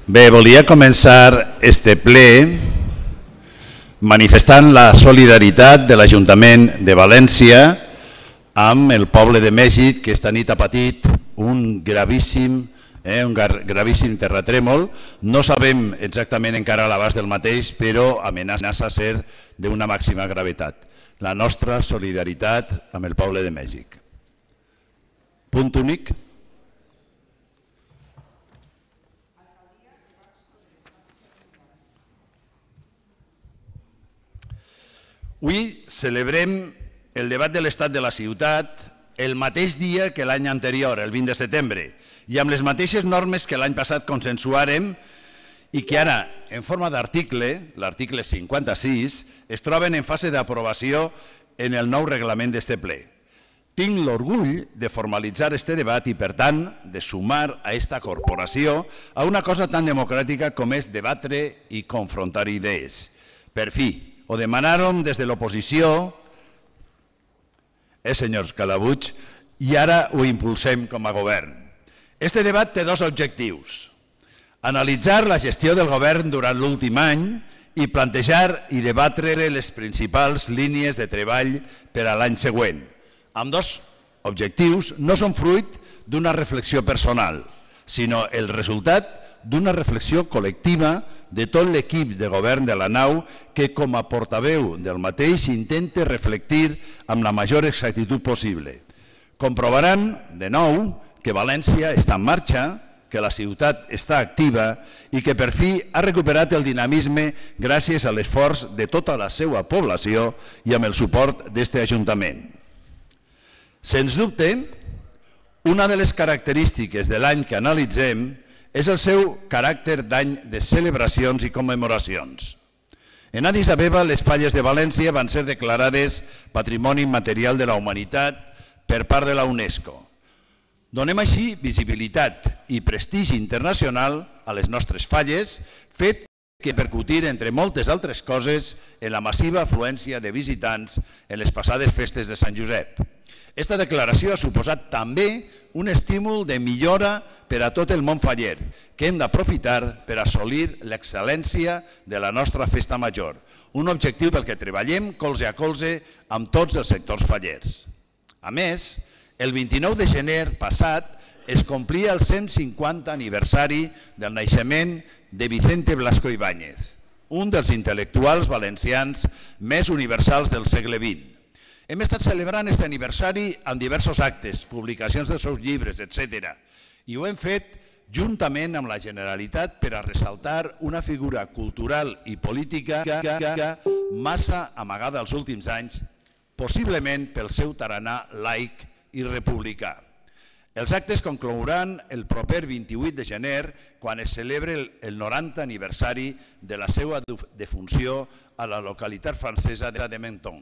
Bé, volia començar este ple manifestant la solidaritat de l'Ajuntament de València amb el poble de Mèxic, que esta nit ha patit un gravíssim terratrèmol. No sabem exactament encara l'abast del mateix, però amenaça ser d'una màxima gravetat. La nostra solidaritat amb el poble de Mèxic. Punt únic. Avui celebrem el debat de l'estat de la ciutat el mateix dia que l'any anterior, el 20 de setembre, i amb les mateixes normes que l'any passat consensuàrem i que ara, en forma d'article, l'article 56, es troben en fase d'aprovació en el nou reglament d'este ple. Tinc l'orgull de formalitzar este debat i, per tant, de sumar a esta corporació a una cosa tan democràtica com és debatre i confrontar idees. Per fi, ho demanàrem des de l'oposició, senyors Calabuig, i ara ho impulsem com a govern. Este debat té dos objectius: analitzar la gestió del govern durant l'últim any i plantejar i debatre les principals línies de treball per a l'any següent. Ambdós objectius no són fruit d'una reflexió personal, sinó el resultat d'una reflexió col·lectiva de tot l'equip de govern de la nau que, com a portaveu del mateix, intenta reflectir amb la major exactitud possible. Comprovaran, de nou, que València està en marxa, que la ciutat està activa i que per fi ha recuperat el dinamisme gràcies a l'esforç de tota la seva població i amb el suport d'este Ajuntament. Sens dubte, una de les característiques de l'any que analitzem és el seu caràcter d'any de celebracions i commemoracions. En Addis Abeba, les falles de València van ser declarades Patrimoni Immaterial de la Humanitat per part de la UNESCO. Donem així visibilitat i prestigi internacional a les nostres falles, fet que repercutir, entre moltes altres coses, en la massiva afluència de visitants en les passades festes de Sant Josep. Esta declaració ha suposat també un estímul de millora per a tot el món faller, que hem d'aprofitar per assolir l'excel·lència de la nostra festa major, un objectiu pel que treballem colze a colze amb tots els sectors fallers. A més, el 29 de gener passat es complia el 150 aniversari del naixement de Vicente Blasco Ibáñez, un dels intel·lectuals valencians més universals del segle XX. Hem estat celebrant aquest aniversari amb diversos actes, publicacions dels seus llibres, etc. I ho hem fet juntament amb la Generalitat per a ressaltar una figura cultural i política massa amagada els últims anys, possiblement pel seu tarannà laic i republicà. Els actes conclouran el proper 28 de gener, quan es celebra el 90 aniversari de la seva defunció a la localitat francesa de Menton.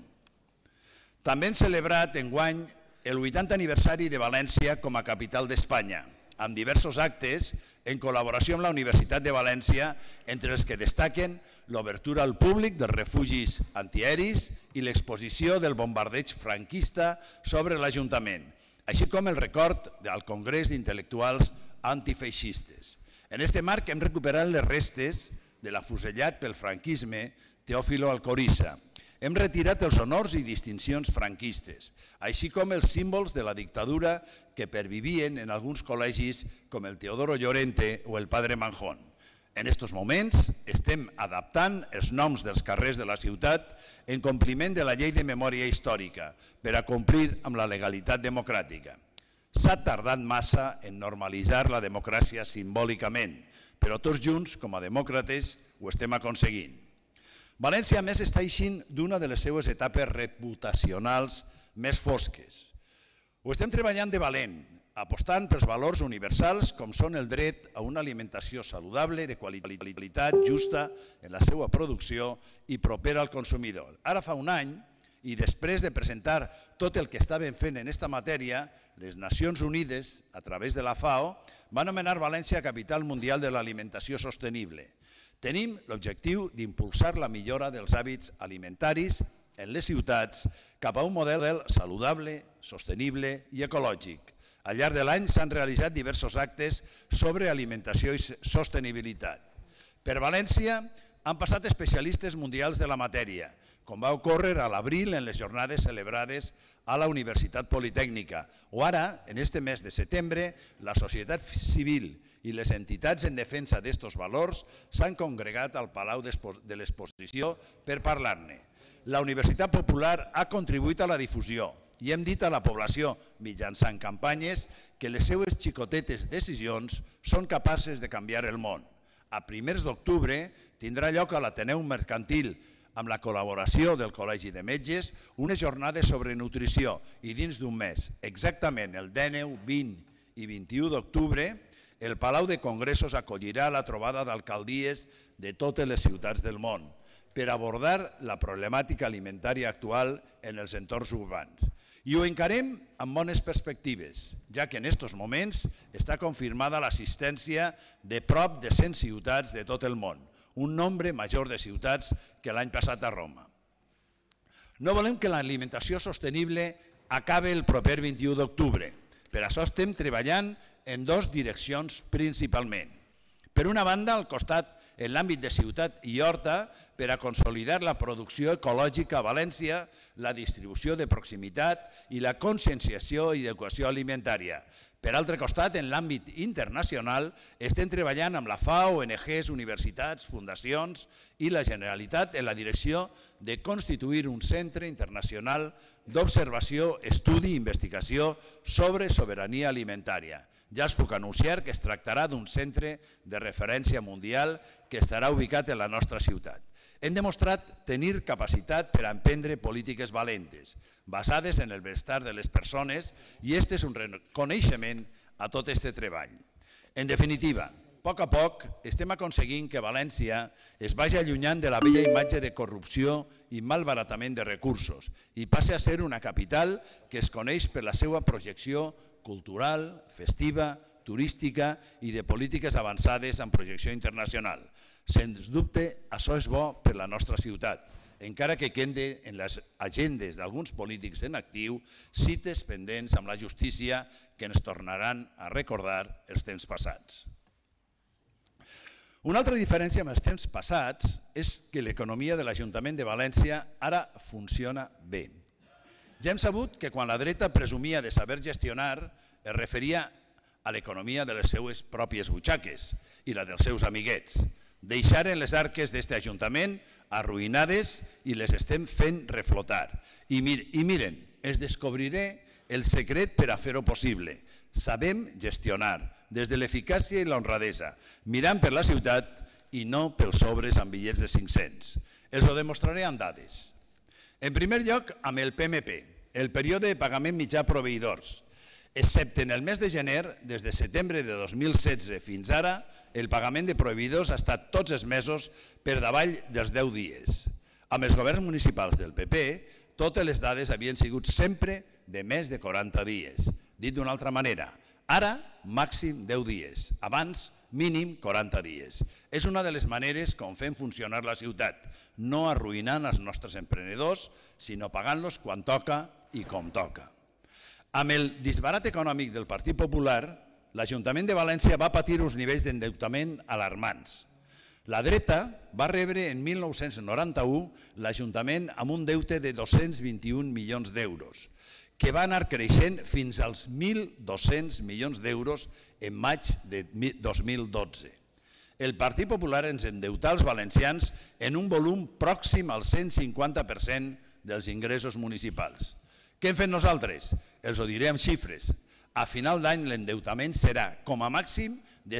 També hem celebrat enguany el 80 aniversari de València com a capital d'Espanya, amb diversos actes en col·laboració amb la Universitat de València, entre els que destaquen l'obertura al públic dels refugis antiaeris i l'exposició del bombardeig franquista sobre l'Ajuntament, així com el record al Congrés d'Intel·lectuals Antifeixistes. En aquest marc hem recuperat les restes de l'afusellat pel franquisme Teófilo Alcoriza. Hem retirat els honors i distincions franquistes, així com els símbols de la dictadura que pervivien en alguns col·legis com el Teodoro Llorente o el Padre Manjón. En aquests moments estem adaptant els noms dels carrers de la ciutat en compliment de la Llei de Memòria Històrica per a complir amb la legalitat democràtica. S'ha tardat massa en normalitzar la democràcia simbòlicament, però tots junts, com a demòcrates, ho estem aconseguint. València, a més, està eixint d'una de les seues etapes reputacionals més fosques. Ho estem treballant de valent, apostant pels valors universals com són el dret a una alimentació saludable, de qualitat, justa en la seva producció i propera al consumidor. Ara fa un any, i després de presentar tot el que estaven fent en aquesta matèria, les Nacions Unides, a través de la FAO, van anomenar València capital mundial de l'alimentació sostenible. Tenim l'objectiu d'impulsar la millora dels hàbits alimentaris en les ciutats cap a un model saludable, sostenible i ecològic, Al llarg de l'any s'han realitzat diversos actes sobre alimentació i sostenibilitat. Per València han passat especialistes mundials de la matèria, com va ocórrer a l'abril en les jornades celebrades a la Universitat Politècnica, o ara, en este mes de setembre, la societat civil i les entitats en defensa d'estos valors s'han congregat al Palau de l'Exposició per parlar-ne. La Universitat Popular ha contribuït a la difusió i hem dit a la població, mitjançant campanyes, que les seues xicotetes decisions són capaces de canviar el món. A primers d'octubre tindrà lloc a l'Ateneu Mercantil, amb la col·laboració del Col·legi de Metges, unes jornades sobre nutrició i dins d'un mes, exactament el 19, 20 i 21 d'octubre, el Palau de Congressos acollirà la trobada d'alcaldies de totes les ciutats del món per abordar la problemàtica alimentària actual en els entorns urbans. I ho encarem amb bones perspectives, ja que en aquests moments està confirmada l'assistència de prop de 100 ciutats de tot el món, un nombre major de ciutats que l'any passat a Roma. No volem que l'alimentació sostenible acabi el proper 21 d'octubre. Per això estem treballant en dues direccions principalment. Per una banda, al costat, en l'àmbit de ciutat i horta, per a consolidar la producció ecològica a València, la distribució de proximitat i la conscienciació i educació alimentària. Per altre costat, en l'àmbit internacional, estem treballant amb la FAO, ONGs, universitats, fundacions i la Generalitat en la direcció de constituir un centre internacional d'observació, estudi i investigació sobre sobirania alimentària. Ja els puc anunciar que es tractarà d'un centre de referència mundial que estarà ubicat en la nostra ciutat. Hem demostrat tenir capacitat per a emprendre polítiques valentes, basades en el benestar de les persones, i aquest és un reconeixement a tot aquest treball. En definitiva, a poc estem aconseguint que València es vagi allunyant de la vella imatge de corrupció i malbaratament de recursos i passi a ser una capital que es coneix per la seva projecció cultural, festiva, turística i de polítiques avançades en projecció internacional. Sens dubte, això és bo per la nostra ciutat, encara que queden en les agendes d'alguns polítics en actiu cites pendents amb la justícia que ens tornaran a recordar els temps passats. Una altra diferència amb els temps passats és que l'economia de l'Ajuntament de València ara funciona bé. Ja hem sabut que quan la dreta presumia de saber gestionar es referia a l'economia de les seues pròpies butxaques i la dels seus amiguets. Deixaren les arques d'aquest Ajuntament arruïnades i les estem fent reflotar. I miren, es descobriré el secret per a fer-ho possible. Sabem gestionar, des de l'eficàcia i l'honradesa, mirant per la ciutat i no pels sobres amb bitllets de 500. Els ho demostraré amb dades. En primer lloc, amb el PMP, el període de pagament mitjà a proveïdors. Excepte en el mes de gener, des de setembre de 2016 fins ara, el pagament de proveïdors ha estat tots els mesos per davall dels 10 dies. Amb els governs municipals del PP, totes les dades havien sigut sempre de més de 40 dies. Dit d'una altra manera, ara màxim 10 dies, abans mínim 40 dies. És una de les maneres com fem funcionar la ciutat, no arruïnant els nostres emprenedors, sinó pagant-los quan toca i com toca. Amb el disbarat econòmic del Partit Popular, l'Ajuntament de València va patir uns nivells d'endeutament alarmants. La dreta va rebre en 1991 l'Ajuntament amb un deute de 221 milions d'euros, que va anar creixent fins als 1.200 milions d'euros en maig de 2012. El Partit Popular ens endeutà als valencians en un volum pròxim al 150% dels ingressos municipals. Què hem fet nosaltres? Els ho diré amb xifres. A final d'any l'endeutament serà, com a màxim, de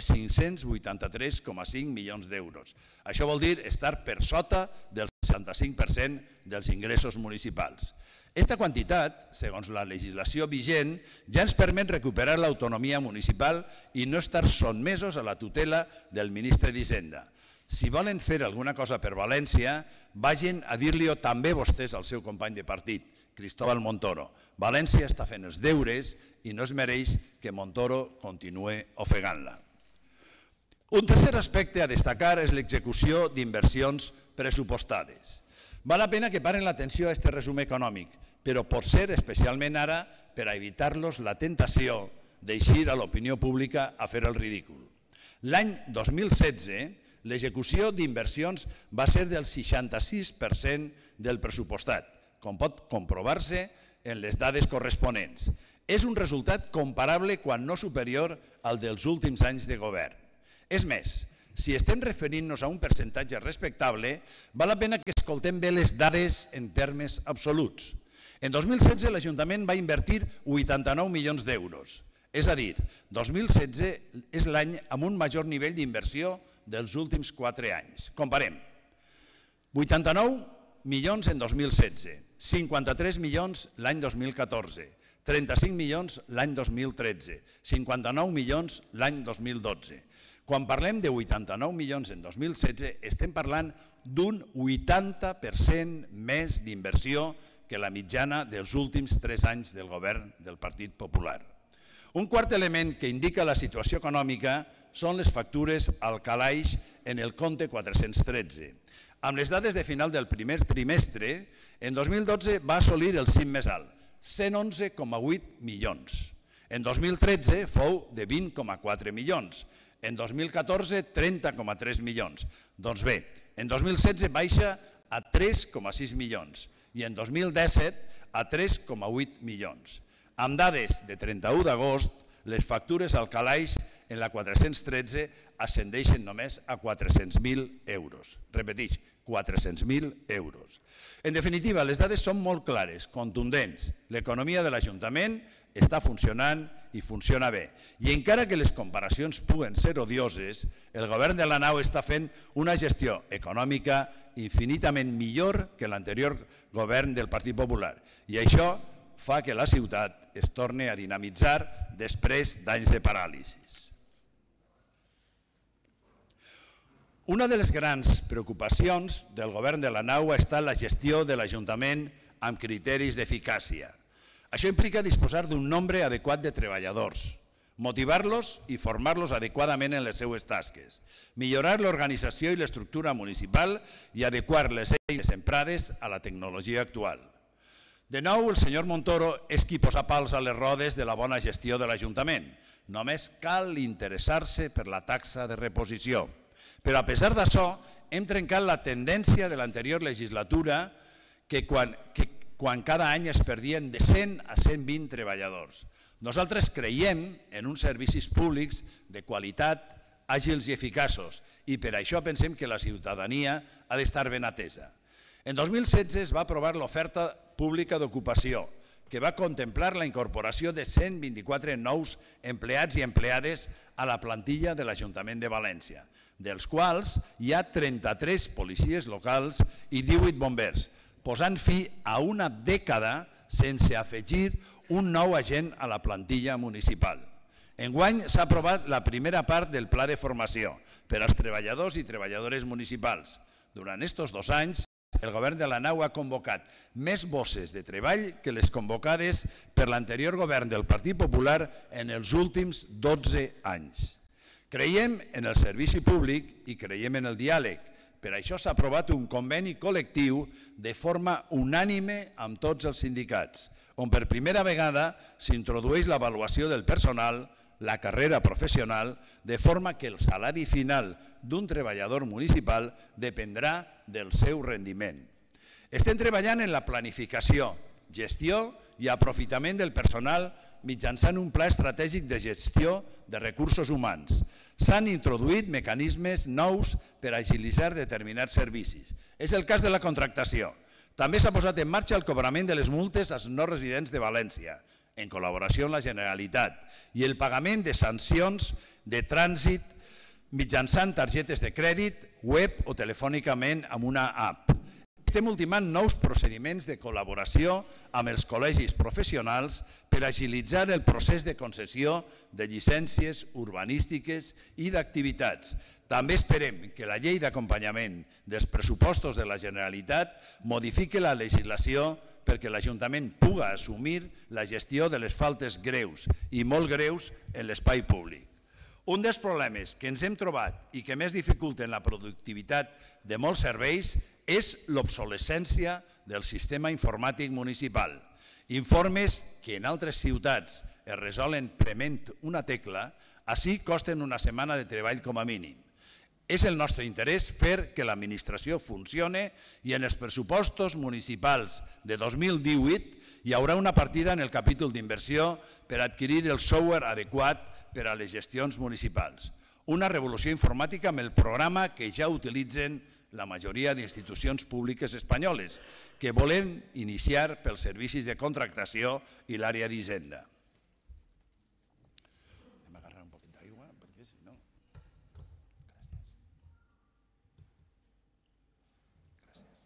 583,5 milions d'euros. Això vol dir estar per sota del 65% dels ingressos municipals. Aquesta quantitat, segons la legislació vigent, ja ens permet recuperar l'autonomia municipal i no estar sotmesos a la tutela del ministre d'Hisenda. Si volen fer alguna cosa per València, vagin a dir-li-ho també vostès al seu company de partit, Cristóbal Montoro. València està fent els deures i no es mereix que Montoro continuï ofegant-la. Un tercer aspecte a destacar és l'execució d'inversions pressupostades. Val la pena que paren l'atenció a aquest resum econòmic, però pot ser especialment ara per a evitar-los la tentació d'eixir a l'opinió pública a fer el ridícul. L'any 2016, l'execució d'inversions va ser del 66% del pressupostat, com pot comprovar-se en les dades corresponents. És un resultat comparable, quan no superior, al dels últims anys de govern. És més, si estem referint-nos a un percentatge respectable, val la pena que escoltem bé les dades en termes absoluts. En 2016 l'Ajuntament va invertir 89 milions d'euros. És a dir, 2016 és l'any amb un major nivell d'inversió dels últims 4 anys. Comparem. 89 milions en 2016, 53 milions l'any 2014, 35 milions l'any 2013, 59 milions l'any 2012. Quan parlem de 89 milions en 2016, estem parlant d'un 80% més d'inversió que la mitjana dels últims 3 anys del govern del Partit Popular. Un quart element que indica la situació econòmica són les factures al calaix en el compte 413. Amb les dades de final del primer trimestre, en 2012 va assolir el cim més alt, 111,8 milions. En 2013 fou de 20,4 milions. En 2014, 30,3 milions. Doncs bé, en 2016 baixa a 3,6 milions i en 2017 a 3,8 milions. Amb dades de 31 d'agost, les factures al calaix en la 413 ascendeixen només a 400.000 euros. Repeteix, 400.000 euros. En definitiva, les dades són molt clares, contundents. L'economia de l'Ajuntament està funcionant i funciona bé. I encara que les comparacions puguen ser odioses, el govern de la nau està fent una gestió econòmica infinitament millor que l'anterior govern del Partit Popular. I això fa que la ciutat es torni a dinamitzar després d'anys de paràlisi. Una de les grans preocupacions del govern de la nau ha estat la gestió de l'Ajuntament amb criteris d'eficàcia. Això implica disposar d'un nombre adequat de treballadors, motivar-los i formar-los adequadament en les seues tasques, millorar l'organització i l'estructura municipal i adequar les eines emprades a la tecnologia actual. De nou, el senyor Montoro és qui posa pals a les rodes de la bona gestió de l'Ajuntament. Només cal interessar-se per la taxa de reposició. Però a pesar d'això, hem trencat la tendència de l'anterior legislatura que quan cada any es perdien de 100 a 120 treballadors. Nosaltres creiem en uns servicis públics de qualitat, àgils i eficaços, i per això pensem que la ciutadania ha d'estar ben atesa. En 2016 es va aprovar l'oferta pública d'ocupació, que va contemplar la incorporació de 124 nous empleats i empleades a la plantilla de l'Ajuntament de València, dels quals hi ha 33 policies locals i 18 bombers, posant fi a una dècada sense afegir un nou agent a la plantilla municipal. Enguany s'ha aprovat la primera part del pla de formació per als treballadors i treballadores municipals. Durant aquests 2 anys, el govern de la nau ha convocat més bosses de treball que les convocades per l'anterior govern del Partit Popular en els últims 12 anys. Creiem en el servici públic i creiem en el diàleg. Per això s'ha aprovat un conveni col·lectiu de forma unànime amb tots els sindicats, on per primera vegada s'introdueix l'avaluació del personal, la carrera professional, de forma que el salari final d'un treballador municipal dependrà del seu rendiment. Estem treballant en la planificació, gestió i aprofitament del personal mitjançant un pla estratègic de gestió de recursos humans. S'han introduït mecanismes nous per agilitzar determinats servicis. És el cas de la contractació. També s'ha posat en marxa el cobrament de les multes als no residents de València, en col·laboració amb la Generalitat, i el pagament de sancions de trànsit mitjançant targetes de crèdit, web o telefònicament amb una app. Estem ultimant nous procediments de col·laboració amb els col·legis professionals per agilitzar el procés de concessió de llicències urbanístiques i d'activitats. També esperem que la llei d'acompanyament dels pressupostos de la Generalitat modifiqui la legislació perquè l'Ajuntament puga assumir la gestió de les faltes greus i molt greus en l'espai públic. Un dels problemes que ens hem trobat i que més dificulten la productivitat de molts serveis és l'obsolescència del sistema informàtic municipal. Informes que en altres ciutats es resolen prement una tecla, així costen una setmana de treball com a mínim. És el nostre interès fer que l'administració funcione i en els pressupostos municipals de 2018 hi haurà una partida en el capítol d'inversió per adquirir el software adequat per a les gestions municipals. Una revolució informàtica amb el programa que ja utilitzen la majoria d'institucions públiques espanyoles, que volem iniciar pels servicis de contractació i l'àrea d'Hisenda. Anem a agarrar un poquet d'aigua, perquè si no... Gràcies.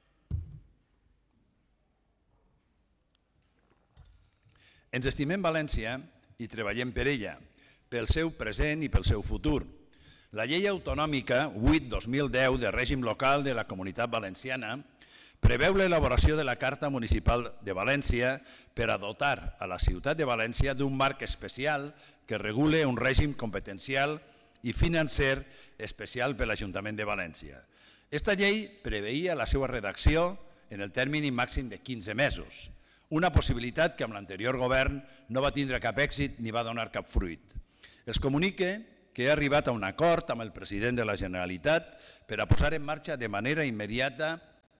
Ens estimem València i treballem per ella, pel seu present i pel seu futur. La llei autonòmica 8/2010 de règim local de la Comunitat Valenciana preveu l'elaboració de la Carta Municipal de València per a dotar a la ciutat de València d'un marc especial que regule un règim competencial i financer especial per l'Ajuntament de València. Esta llei preveia la seva redacció en el termini màxim de 15 mesos, una possibilitat que amb l'anterior govern no va tindre cap èxit ni va donar cap fruit. Es comunica que ha arribat a un acord amb el president de la Generalitat per a posar en marxa de manera immediata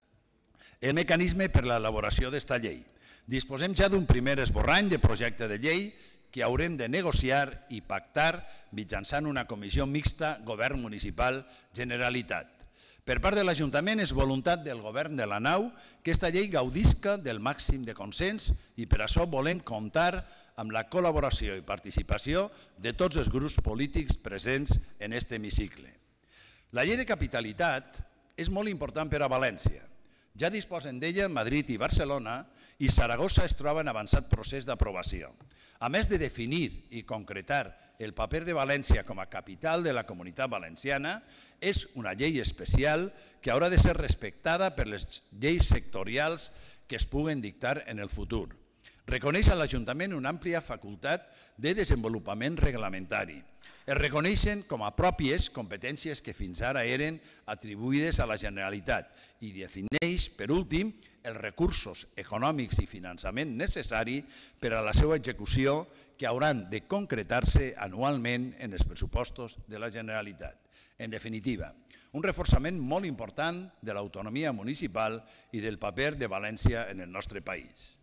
el mecanisme per a l'elaboració d'esta llei. Disposem ja d'un primer esborrany de projecte de llei que haurem de negociar i pactar mitjançant una comissió mixta Govern Municipal Generalitat. Per part de l'Ajuntament és voluntat del govern de la nau que aquesta llei gaudisca del màxim de consens i per això volem comptar amb la col·laboració i participació de tots els grups polítics presents en aquest hemicicle. La llei de capitalitat és molt important per a València. Ja disposen d'ella Madrid i Barcelona i Saragossa es troba en avançat procés d'aprovació. A més de definir i concretar el paper de València com a capital de la Comunitat Valenciana, és una llei especial que haurà de ser respectada per les lleis sectorials que es puguen dictar en el futur. Reconeix a l'Ajuntament una àmplia facultat de desenvolupament reglamentari. Es reconeixen com a pròpies competències que fins ara eren atribuïdes a la Generalitat i defineix, per últim, els recursos econòmics i finançament necessari per a la seva execució que hauran de concretar-se anualment en els pressupostos de la Generalitat. En definitiva, un reforçament molt important de l'autonomia municipal i del paper de València en el nostre país.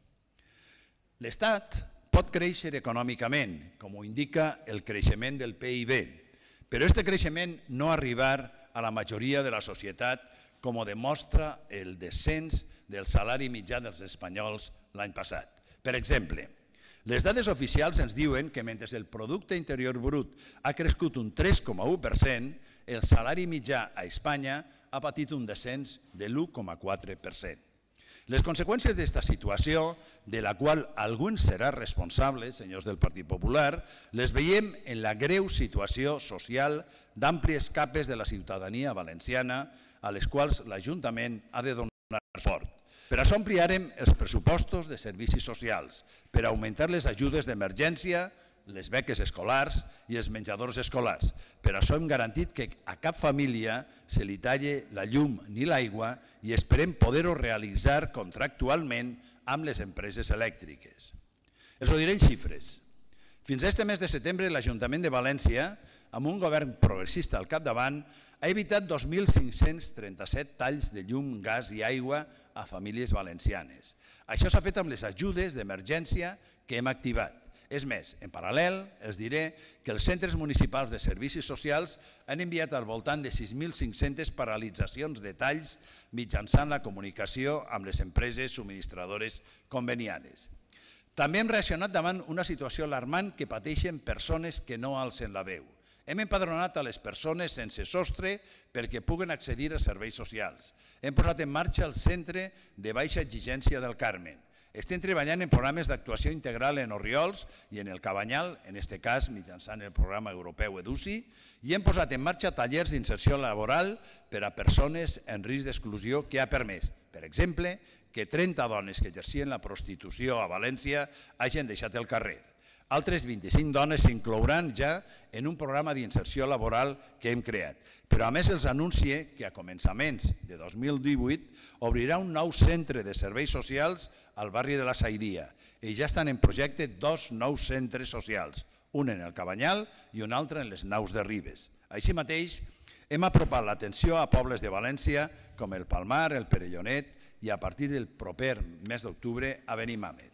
L'Estat pot créixer econòmicament, com ho indica el creixement del PIB, però aquest creixement no arribar a la majoria de la societat, com ho demostra el descens del salari mitjà dels espanyols l'any passat. Per exemple, les dades oficials ens diuen que mentre el producte interior brut ha crescut un 3,1%, el salari mitjà a Espanya ha patit un descens de l'1,4%. Les conseqüències d'aquesta situació, de la qual alguns seran responsables, senyors del Partit Popular, les veiem en la greu situació social d'àmplies capes de la ciutadania valenciana a les quals l'Ajuntament ha de donar suport. Per això ampliarem els pressupostos de servicis socials, per augmentar les ajudes d'emergència, les beques escolars i els menjadors escolars. Per això hem garantit que a cap família se li talle la llum ni l'aigua i esperem poder-ho realitzar contractualment amb les empreses elèctriques. Els ho diré en xifres. Fins a este mes de setembre l'Ajuntament de València, amb un govern progressista al capdavant, ha evitat 2.537 talls de llum, gas i aigua a famílies valencianes. Això s'ha fet amb les ajudes d'emergència que hem activat. És més, en paral·lel, els diré que els centres municipals de servicis socials han enviat al voltant de 6.500 paralitzacions de talls mitjançant la comunicació amb les empreses subministradores conveniades. També hem reaccionat davant una situació alarmant que pateixen persones que no alcen la veu. Hem empadronat a les persones sense sostre perquè puguen accedir a serveis socials. Hem posat en marxa el Centre de Baixa Exigència del Carmen. Estem treballant en programes d'actuació integral en Orriols i en el Cabanyal, en aquest cas mitjançant el programa europeu EDUSI, i hem posat en marxa tallers d'inserció laboral per a persones en risc d'exclusió que ha permès, per exemple, que 30 dones que exercien la prostitució a València hagin deixat el carrer. Altres 25 dones s'inclouran ja en un programa d'inserció laboral que hem creat. Però a més els anuncie que a començaments de 2018 obrirà un nou centre de serveis socials al barri de la Sairia i ja estan en projecte 2 nous centres socials, un en el Cabanyal i un altre en les Naus de Ribes. Així mateix, hem apropat l'atenció a pobles de València com el Palmar, el Perellonet i a partir del proper mes d'octubre a Benimàmet.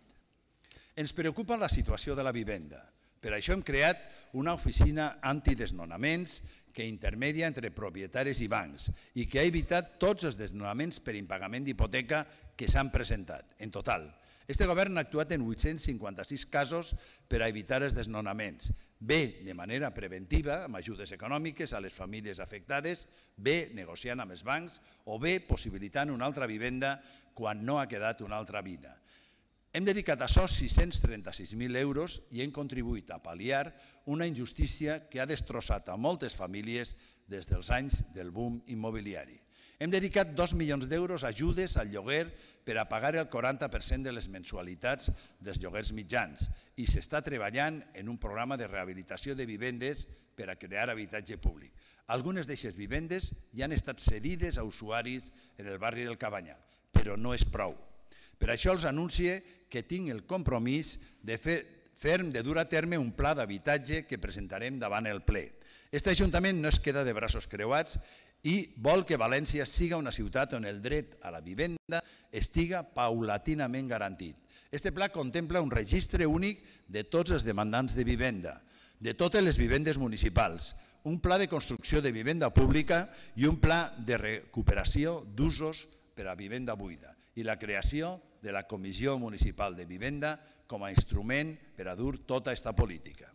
Ens preocupa la situació de la vivenda. Per això hem creat una oficina antidesnonaments que intermedia entre propietaris i bancs i que ha evitat tots els desnonaments per impagament d'hipoteca que s'han presentat. En total, este govern ha actuat en 856 casos per a evitar els desnonaments, bé de manera preventiva, amb ajudes econòmiques a les famílies afectades, bé negociant amb els bancs o bé possibilitant una altra vivenda quan no ha quedat una altra vida. Hem dedicat a això 636.000 euros i hem contribuït a pal·liar una injustícia que ha destrossat a moltes famílies des dels anys del boom immobiliari. Hem dedicat 2 milions d'euros a ajudes al lloguer per a pagar el 40% de les mensualitats dels lloguers mitjans i s'està treballant en un programa de rehabilitació de vivendes per a crear habitatge públic. Algunes d'aquestes vivendes ja han estat cedides a usuaris en el barri del Cabanyal, però no és prou. Per això els anuncie que tinc el compromís de ferm de dur a terme un pla d'habitatge que presentarem davant el ple. Este Ajuntament no es queda de braços creuats i vol que València siga una ciutat on el dret a la vivenda estiga paulatinament garantit. Este pla contempla un registre únic de tots els demandants de vivenda, de totes les vivendes municipals, un pla de construcció de vivenda pública i un pla de recuperació d'usos per a vivenda buida i la creació de la Comissió Municipal de Vivenda com a instrument per a dur tota aquesta política.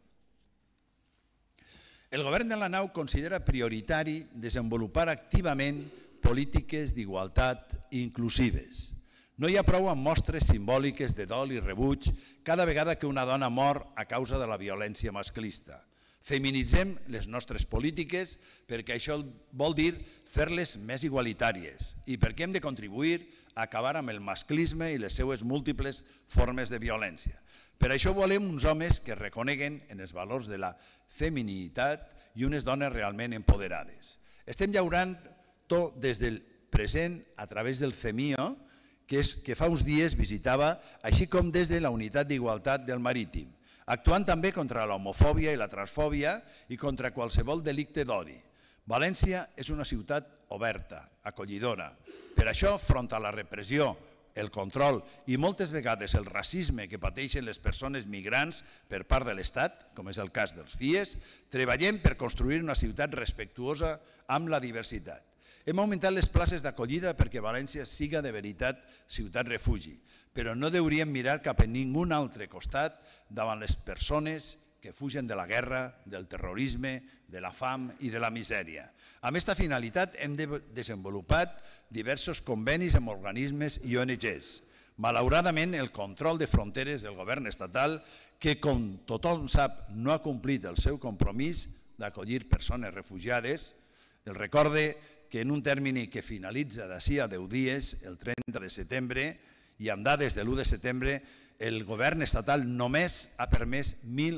El govern de la nau considera prioritari desenvolupar activament polítiques d'igualtat inclusives. No hi ha prou amb mostres simbòliques de dol i rebuig cada vegada que una dona mor a causa de la violència masclista. Feminitzem les nostres polítiques perquè això vol dir fer-les més igualitàries i perquè hem de contribuir a acabar amb el masclisme i les seues múltiples formes de violència. Per això volem uns homes que reconeguen en els valors de la feminitat i unes dones realment empoderades. Estem llaurant tot des del present a través del CEMIO, que fa uns dies visitava, així com des de la Unitat d'Igualtat del Marítim, actuant també contra l'homofòbia i la transfòbia i contra qualsevol delicte d'odi. València és una ciutat oberta, acollidora. Per això, front a la repressió, el control i moltes vegades el racisme que pateixen les persones migrants per part de l'Estat, com és el cas dels CIES, treballem per construir una ciutat respectuosa amb la diversitat. Hem augmentat les places d'acollida perquè València siga de veritat ciutat refugi, però no hauríem mirar cap a ningú altre costat davant les persones que fugen de la guerra, del terrorisme, de la fam i de la misèria. Amb aquesta finalitat hem desenvolupat diversos convenis amb organismes i ONGs. Malauradament, el control de fronteres del govern estatal, que com tothom sap no ha complit el seu compromís d'acollir persones refugiades, el recorde que en un termini que finalitza d'ací a 10 dies, el 30 de setembre, i amb dades de l'1 de setembre, el govern estatal només ha permès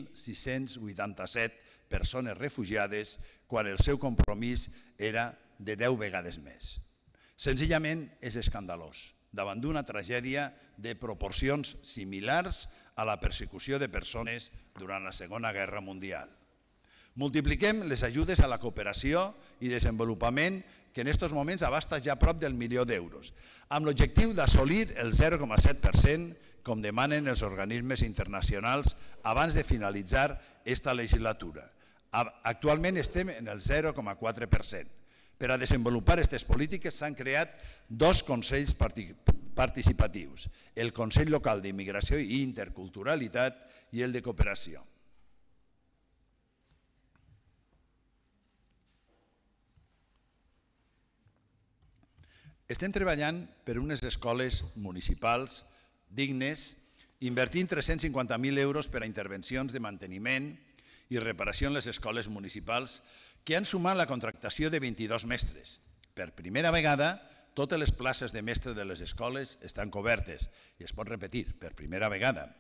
1.687 persones refugiades quan el seu compromís era de 10 vegades més. Senzillament és escandalós, davant d'una tragèdia de proporcions similars a la persecució de persones durant la Segona Guerra Mundial. Multipliquem les ajudes a la cooperació i desenvolupament que en aquests moments abasta ja prop del 1 milió d'euros, amb l'objectiu d'assolir el 0,7%, com demanen els organismes internacionals abans de finalitzar aquesta legislatura. Actualment estem en el 0,4%. Per a desenvolupar aquestes polítiques s'han creat 2 consells participatius, el Consell Local d'Immigració i Interculturalitat i el de Cooperació. Estem treballant per unes escoles municipals dignes, invertint 350.000 euros per a intervencions de manteniment i reparació en les escoles municipals que han sumat la contractació de 22 mestres. Per primera vegada, totes les places de mestre de les escoles estan cobertes i es pot repetir, per primera vegada.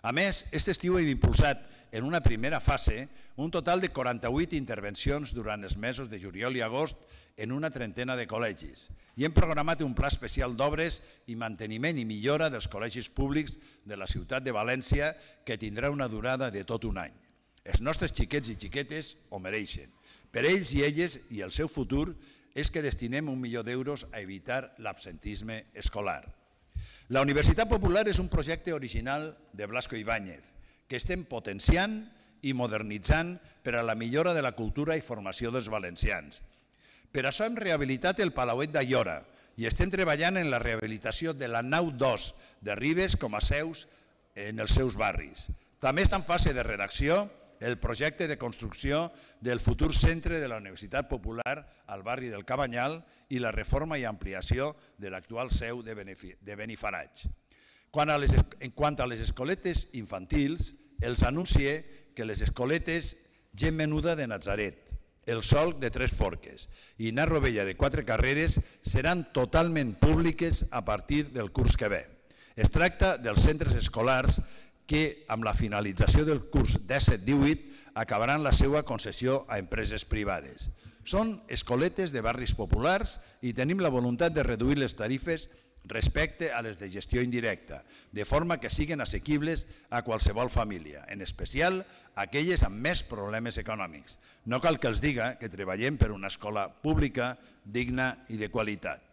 A més, aquest estiu hem impulsat en una primera fase un total de 48 intervencions durant els mesos de juliol i agost en una trentena de col·legis i hem programat un pla especial d'obres i manteniment i millora dels col·legis públics de la ciutat de València que tindrà una durada de tot un any. Els nostres xiquets i xiquetes ho mereixen. Per ells i elles i el seu futur és que destinem $1 milió a evitar l'absentisme escolar. La Universitat Popular és un projecte original de Blasco Ibáñez que estem potenciant i modernitzant per a la millora de la cultura i formació dels valencians. Per això hem rehabilitat el Palauet d'Aiora i estem treballant en la rehabilitació de la nau 2 de Ribes com a seus en els seus barris. També està en fase de redacció el projecte de construcció del futur centre de la Universitat Popular al barri del Cabanyal i la reforma i ampliació de l'actual seu de Benifaraig. En quant a les escoletes infantils, els anuncie que les escoletes Gent Menuda de Natzaret, El Solc de Tres Forques i Narro Vella de Quatre Carreres seran totalment públiques a partir del curs que ve. Es tracta dels centres escolars que, amb la finalització del curs 17-18, acabaran la seva concessió a empreses privades. Són escoletes de barris populars i tenim la voluntat de reduir les tarifes respecte a les de gestió indirecta, de forma que siguin assequibles a qualsevol família, en especial aquelles amb més problemes econòmics. No cal que els diga que treballem per una escola pública, digna i de qualitat.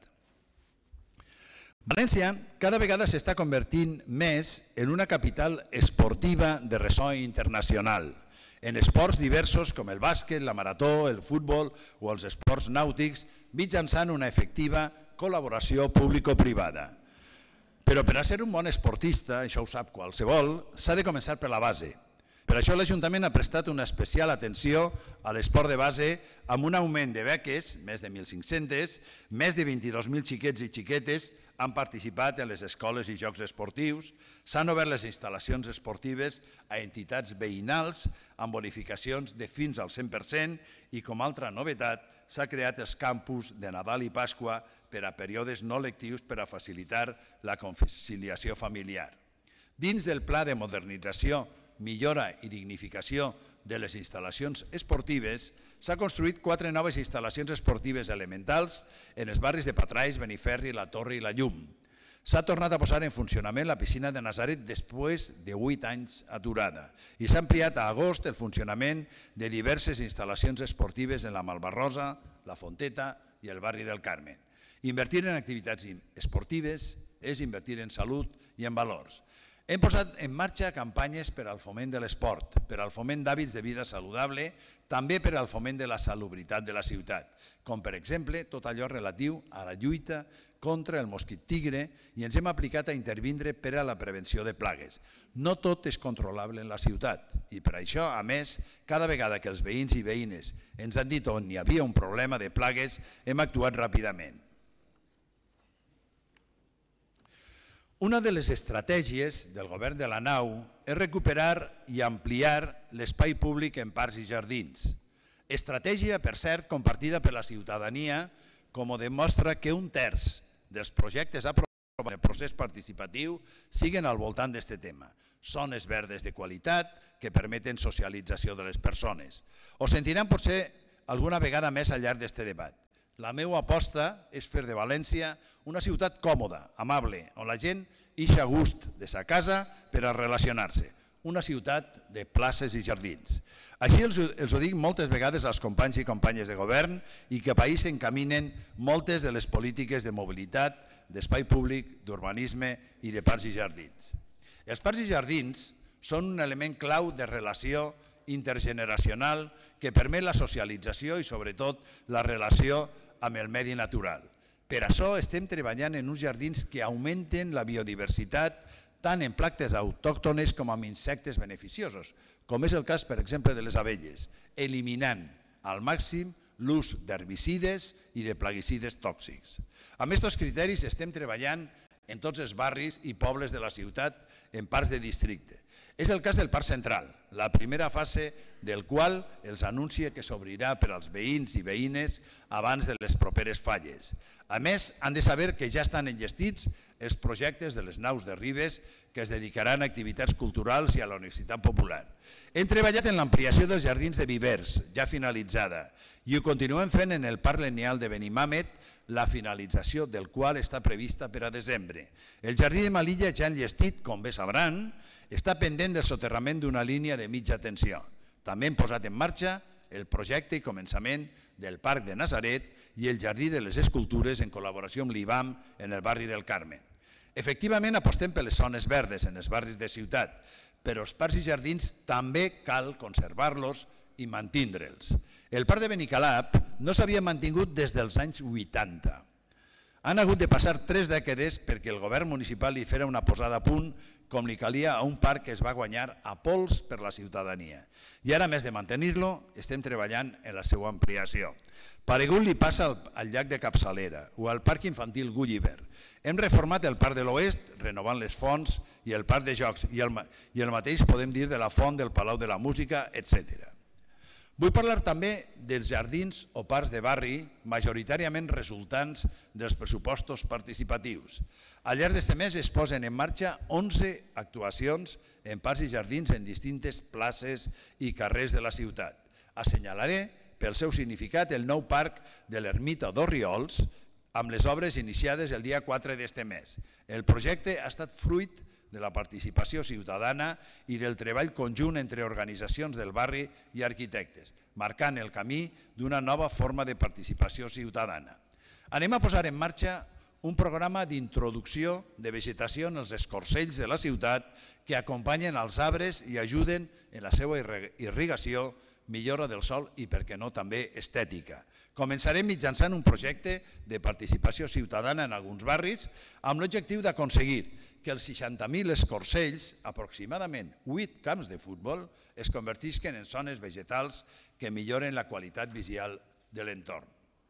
València cada vegada s'està convertint més en una capital esportiva de ressò internacional, en esports diversos com el bàsquet, la marató, el futbol o els esports nàutics, mitjançant una efectiva col·laboració público-privada. Però per a ser un bon esportista, això ho sap qualsevol, s'ha de començar per la base. Per això l'Ajuntament ha prestat una especial atenció a l'esport de base amb un augment de beques, més de 1.500, més de 22.000 xiquets i xiquetes han participat en les escoles i jocs esportius, s'han obert les instal·lacions esportives a entitats veïnals amb bonificacions de fins al 100% i, com a altra novetat, s'ha creat els campus de Nadal i Pasqua per a períodes no lectius per a facilitar la conciliació familiar. Dins del pla de modernització, millora i dignificació de les instal·lacions esportives, s'ha construït 4 noves instal·lacions esportives elementals en els barris de Patraix, Beniferri, La Torre i La Llum. S'ha tornat a posar en funcionament la piscina de Natzaret després de 8 anys aturada i s'ha ampliat a agost el funcionament de diverses instal·lacions esportives en la Malvarrosa, la Fonteta i el barri del Carmen. Invertir en activitats esportives és invertir en salut i en valors. Hem posat en marxa campanyes per al foment de l'esport, per al foment d'hàbits de vida saludable, també per al foment de la salubritat de la ciutat, com per exemple tot allò relatiu a la lluita contra el mosquit tigre i ens hem aplicat a intervindre per a la prevenció de plagues. No tot és controlable en la ciutat i per això, a més, cada vegada que els veïns i veïnes ens han dit on hi havia un problema de plagues, hem actuat ràpidament. Una de les estratègies del govern de la nau és recuperar i ampliar l'espai públic en parcs i jardins. Estratègia, per cert, compartida per la ciutadania, com ho demostra que 1/3 dels projectes aprovats en el procés participatiu siguen al voltant d'aquest tema. Zones verdes de qualitat que permeten socialització de les persones. Ho sentiran potser alguna vegada més al llarg d'aquest debat. La meva aposta és fer de València una ciutat còmoda, amable, on la gent ix a gust de sa casa per a relacionar-se. Una ciutat de places i jardins. Així els ho dic moltes vegades als companys i companyes de govern i que a país s'encaminen moltes de les polítiques de mobilitat, d'espai públic, d'urbanisme i de parcs i jardins. Els parcs i jardins són un element clau de relació intergeneracional que permet la socialització i sobretot la relació amb el medi natural. Per això estem treballant en uns jardins que augmenten la biodiversitat tant en plantes autòctones com amb insectes beneficiosos, com és el cas, per exemple, de les abelles, eliminant al màxim l'ús d'herbicides i de plaguicides tòxics. Amb aquests criteris estem treballant en tots els barris i pobles de la ciutat en parts de districte. És el cas del Parc Central, la primera fase del qual els anuncia que s'obrirà per als veïns i veïnes abans de les properes falles. A més, han de saber que ja estan enllestits els projectes de les naus de Ribes que es dedicaran a activitats culturals i a la Universitat Popular. Hem treballat en l'ampliació dels jardins de Vivers, ja finalitzada, i ho continuem fent en el Parc Lineal de Benimàmet, la finalització del qual està prevista per a desembre. El jardí de Melilla, ja enllestit, com bé sabran, està pendent del soterrament d'una línia de mitja tensió. També hem posat en marxa el projecte i començament del Parc de Nazaret i el Jardí de les Escultures en col·laboració amb l'IBAM en el barri del Carmen. Efectivament, apostem per les zones verdes en els barris de ciutat, però els parcs i jardins també cal conservar-los i mantindre'ls. El Parc de Benicalap no s'havia mantingut des dels anys 80. Han hagut de passar 3 dècades perquè el govern municipal li fera una posada a punt com li calia a un parc que es va guanyar a pols per la ciutadania. I ara, a més de mantenir-lo, estem treballant en la seva ampliació. Paregut li passa al llac de Capçalera o al Parc Infantil Gulliver. Hem reformat el Parc de l'Oest, renovant les fonts i el Parc de Jocs, i el mateix podem dir de la Font, del Palau de la Música, etc. Vull parlar també dels jardins o parcs de barri, majoritàriament resultants dels pressupostos participatius. Al llarg d'aquest mes es posen en marxa 11 actuacions en parcs i jardins en distintes places i carrers de la ciutat. Assenyalaré, pel seu significat, el nou parc de l'Ermita d'Orriols, amb les obres iniciades el dia 4 d'aquest mes. El projecte ha estat fruit de la participació ciutadana i del treball conjunt entre organitzacions del barri i arquitectes, marcant el camí d'una nova forma de participació ciutadana. Anem a posar en marxa un programa d'introducció de vegetació en els escorcells de la ciutat que acompanyen els arbres i ajuden en la seva irrigació, millora del sòl i, per què no, també estètica. Començarem mitjançant un projecte de participació ciutadana en alguns barris amb l'objectiu d'aconseguir que els 60.000 escorcells, aproximadament 8 camps de futbol, es convertisquen en zones vegetals que milloren la qualitat visual de l'entorn.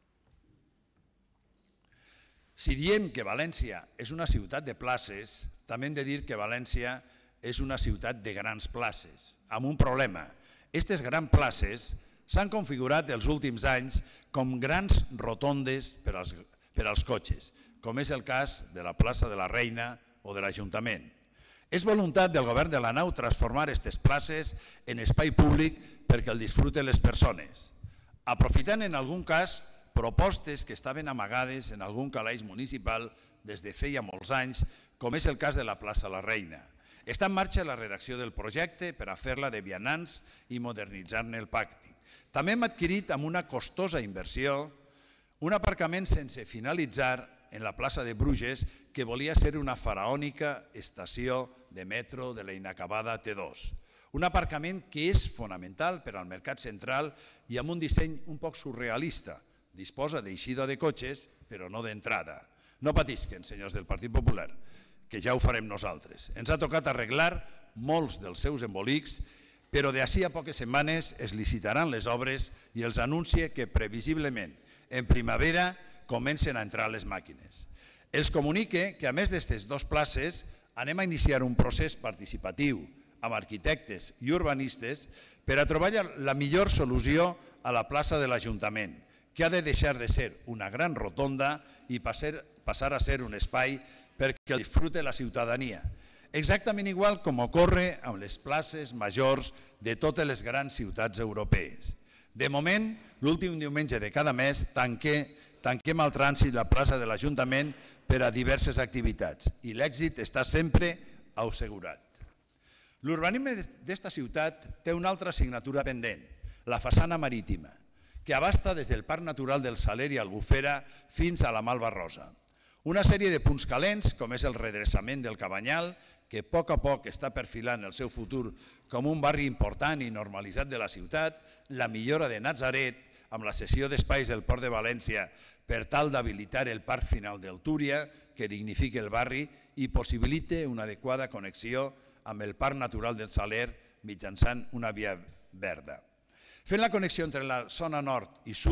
Si diem que València és una ciutat de places, també hem de dir que València és una ciutat de grans places, amb un problema. Aquestes grans places s'han configurat els últims anys com grans rotondes per als cotxes, com és el cas de la plaça de la Reina o de l'Ajuntament. És voluntat del govern de la nau transformar aquestes places en espai públic perquè el disfruten les persones, aprofitant en algun cas propostes que estaven amagades en algun calaix municipal des de feia molts anys, com és el cas de la plaça La Reina. Està en marxa la redacció del projecte per a fer-la de vianants i modernitzar-ne el pàrquing. També hem adquirit amb una costosa inversió un aparcament sense finalitzar en la plaça de Bruges que volia ser una faraònica estació de metro de la inacabada T2. Un aparcament que és fonamental per al mercat central i amb un disseny un poc surrealista. Disposa d'eixida de cotxes, però no d'entrada. No patisquen, senyors del Partit Popular, que ja ho farem nosaltres. Ens ha tocat arreglar molts dels seus embolics, però d'ací a poques setmanes es licitaran les obres i els anuncia que previsiblement en primavera comencen a entrar les màquines. Els comunique que a més d'aquestes 2 places anem a iniciar un procés participatiu amb arquitectes i urbanistes per a trobar la millor solució a la plaça de l'Ajuntament, que ha de deixar de ser una gran rotonda i passar a ser un espai perquè el disfrute la ciutadania. Exactament igual com ocorre amb les places majors de totes les grans ciutats europees. De moment, l'últim diumenge de cada mes tanquem al trànsit la plaça de l'Ajuntament per a diverses activitats i l'èxit està sempre assegurat. L'urbanisme d'esta ciutat té una altra assignatura pendent, la façana marítima, que abasta des del Parc Natural del Saler i Albufera fins a la Malva-rosa. Una sèrie de punts calents, com és el redreçament del Cabanyal, que a poc està perfilant el seu futur com un barri important i normalitzat de la ciutat, la millora de Natzaret, amb la cessió d'espais del Port de València per tal d'habilitar el Parc Final del Túria, que dignifica el barri i possibilita una adequada connexió amb el Parc Natural del Saler mitjançant una via verda. Fent la connexió entre la zona nord i sud,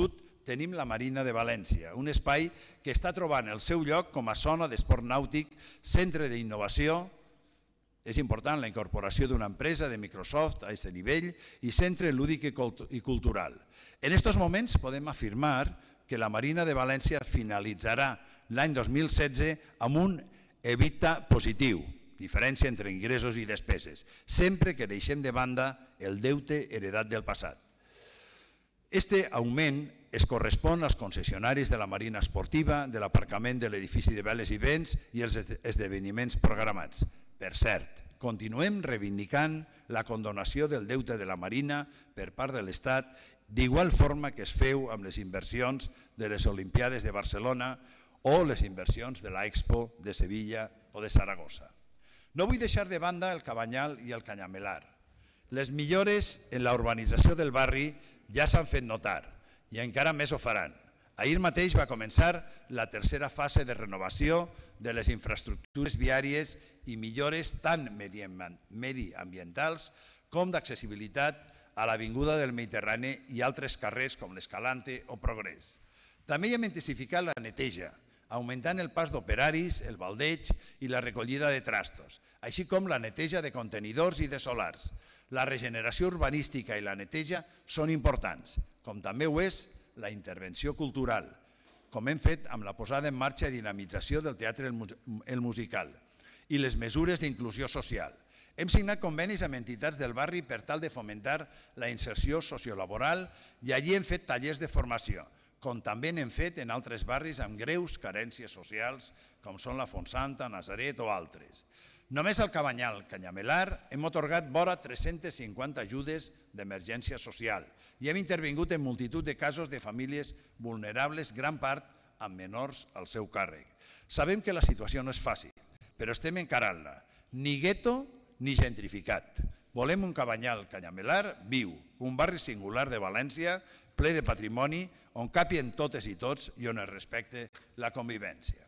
tenim la Marina de València, un espai que està trobant el seu lloc com a zona d'esport nàutic, centre d'innovació. És important la incorporació d'una empresa de Microsoft a aquest nivell i centre lúdic i cultural. En aquests moments podem afirmar que la Marina de València finalitzarà l'any 2016 amb un EBITDA positiu, diferència entre ingressos i despeses, sempre que deixem de banda el deute heredat del passat. Este augment es correspon als concessionaris de la Marina Esportiva, de l'aparcament de l'edifici de veles i vents i els esdeveniments programats. Per cert, continuem reivindicant la condonació del deute de la Marina per part de l'Estat, d'igual forma que es feu amb les inversions de les Olimpiades de Barcelona o les inversions de l'Expo de Sevilla o de Saragossa. No vull deixar de banda el Cabanyal i el Canyamelar. Les millores en la urbanització del barri ja s'han fet notar i encara més ho faran. Ahir mateix va començar la tercera fase de renovació de les infraestructures viàries i millores tant mediambientals com d'accessibilitat a l'Avinguda del Mediterrani i altres carrers com l'Escalante o Progrés. També hi hem intensificat la neteja, augmentant el pas d'operaris, el baldeig i la recollida de trastos, així com la neteja de contenidors i de solars. La regeneració urbanística i la neteja són importants, com també ho és la intervenció cultural, com hem fet amb la posada en marxa i dinamització del Teatre El Musical i les mesures d'inclusió social. Hem signat convenis amb entitats del barri per tal de fomentar la inserció sociolaboral i allí hem fet tallers de formació, com també n'hem fet en altres barris amb greus carències socials, com són la Fontsanta, Nazaret o altres. Només al Cabanyal, Canyamelar, hem atorgat vora 350 ajudes d'emergència social i hem intervingut en multitud de casos de famílies vulnerables, gran part amb menors al seu càrrec. Sabem que la situació no és fàcil, però estem encarant-la. Ni gueto ni gentrificat. Volem un Cabanyal, Canyamelar viu, un barri singular de València, ple de patrimoni, on capien totes i tots i on es respecte la convivència.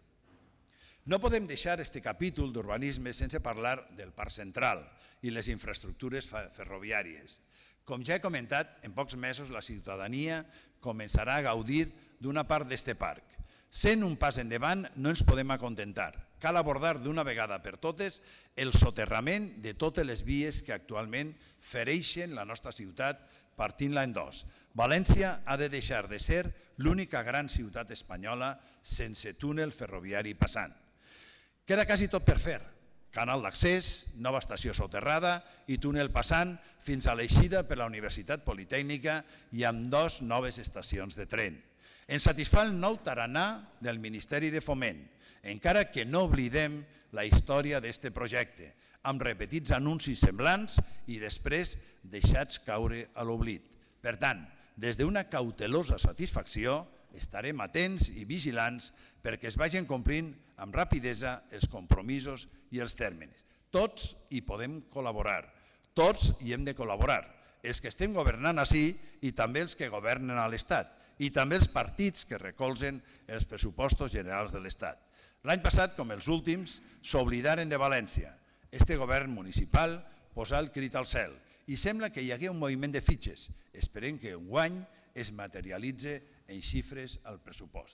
No podem deixar aquest capítol d'urbanisme sense parlar del Parc Central i les infraestructures ferroviàries. Com ja he comentat, en pocs mesos la ciutadania començarà a gaudir d'una part d'aquest parc. Sent un pas endavant no ens podem acontentar. Cal abordar d'una vegada per totes el soterrament de totes les vies que actualment fereixen la nostra ciutat partint-la en dos. València ha de deixar de ser l'única gran ciutat espanyola sense túnel ferroviari passant. Queda quasi tot per fer. Canal d'accés, nova estació soterrada i túnel passant fins a l'eixida per la Universitat Politècnica i amb 2 noves estacions de tren. Ens satisfà el nou taranà del Ministeri de Foment, encara que no oblidem la història d'aquest projecte, amb repetits anuncis semblants i després deixats caure a l'oblit. Per tant, des d'una cautelosa satisfacció, estarem atents i vigilants perquè es vagin complint amb rapidesa els compromisos i els tèrmins. Tots hi podem col·laborar, tots hi hem de col·laborar, els que estem governant ací i també els que governen a l'Estat i també els partits que recolzen els pressupostos generals de l'Estat. L'any passat, com els últims, s'oblidaren de València. Este govern municipal posà el crit al cel i sembla que hi hagué un moviment de fitxes. Esperem que enguany es materialitzi en xifres al pressupost.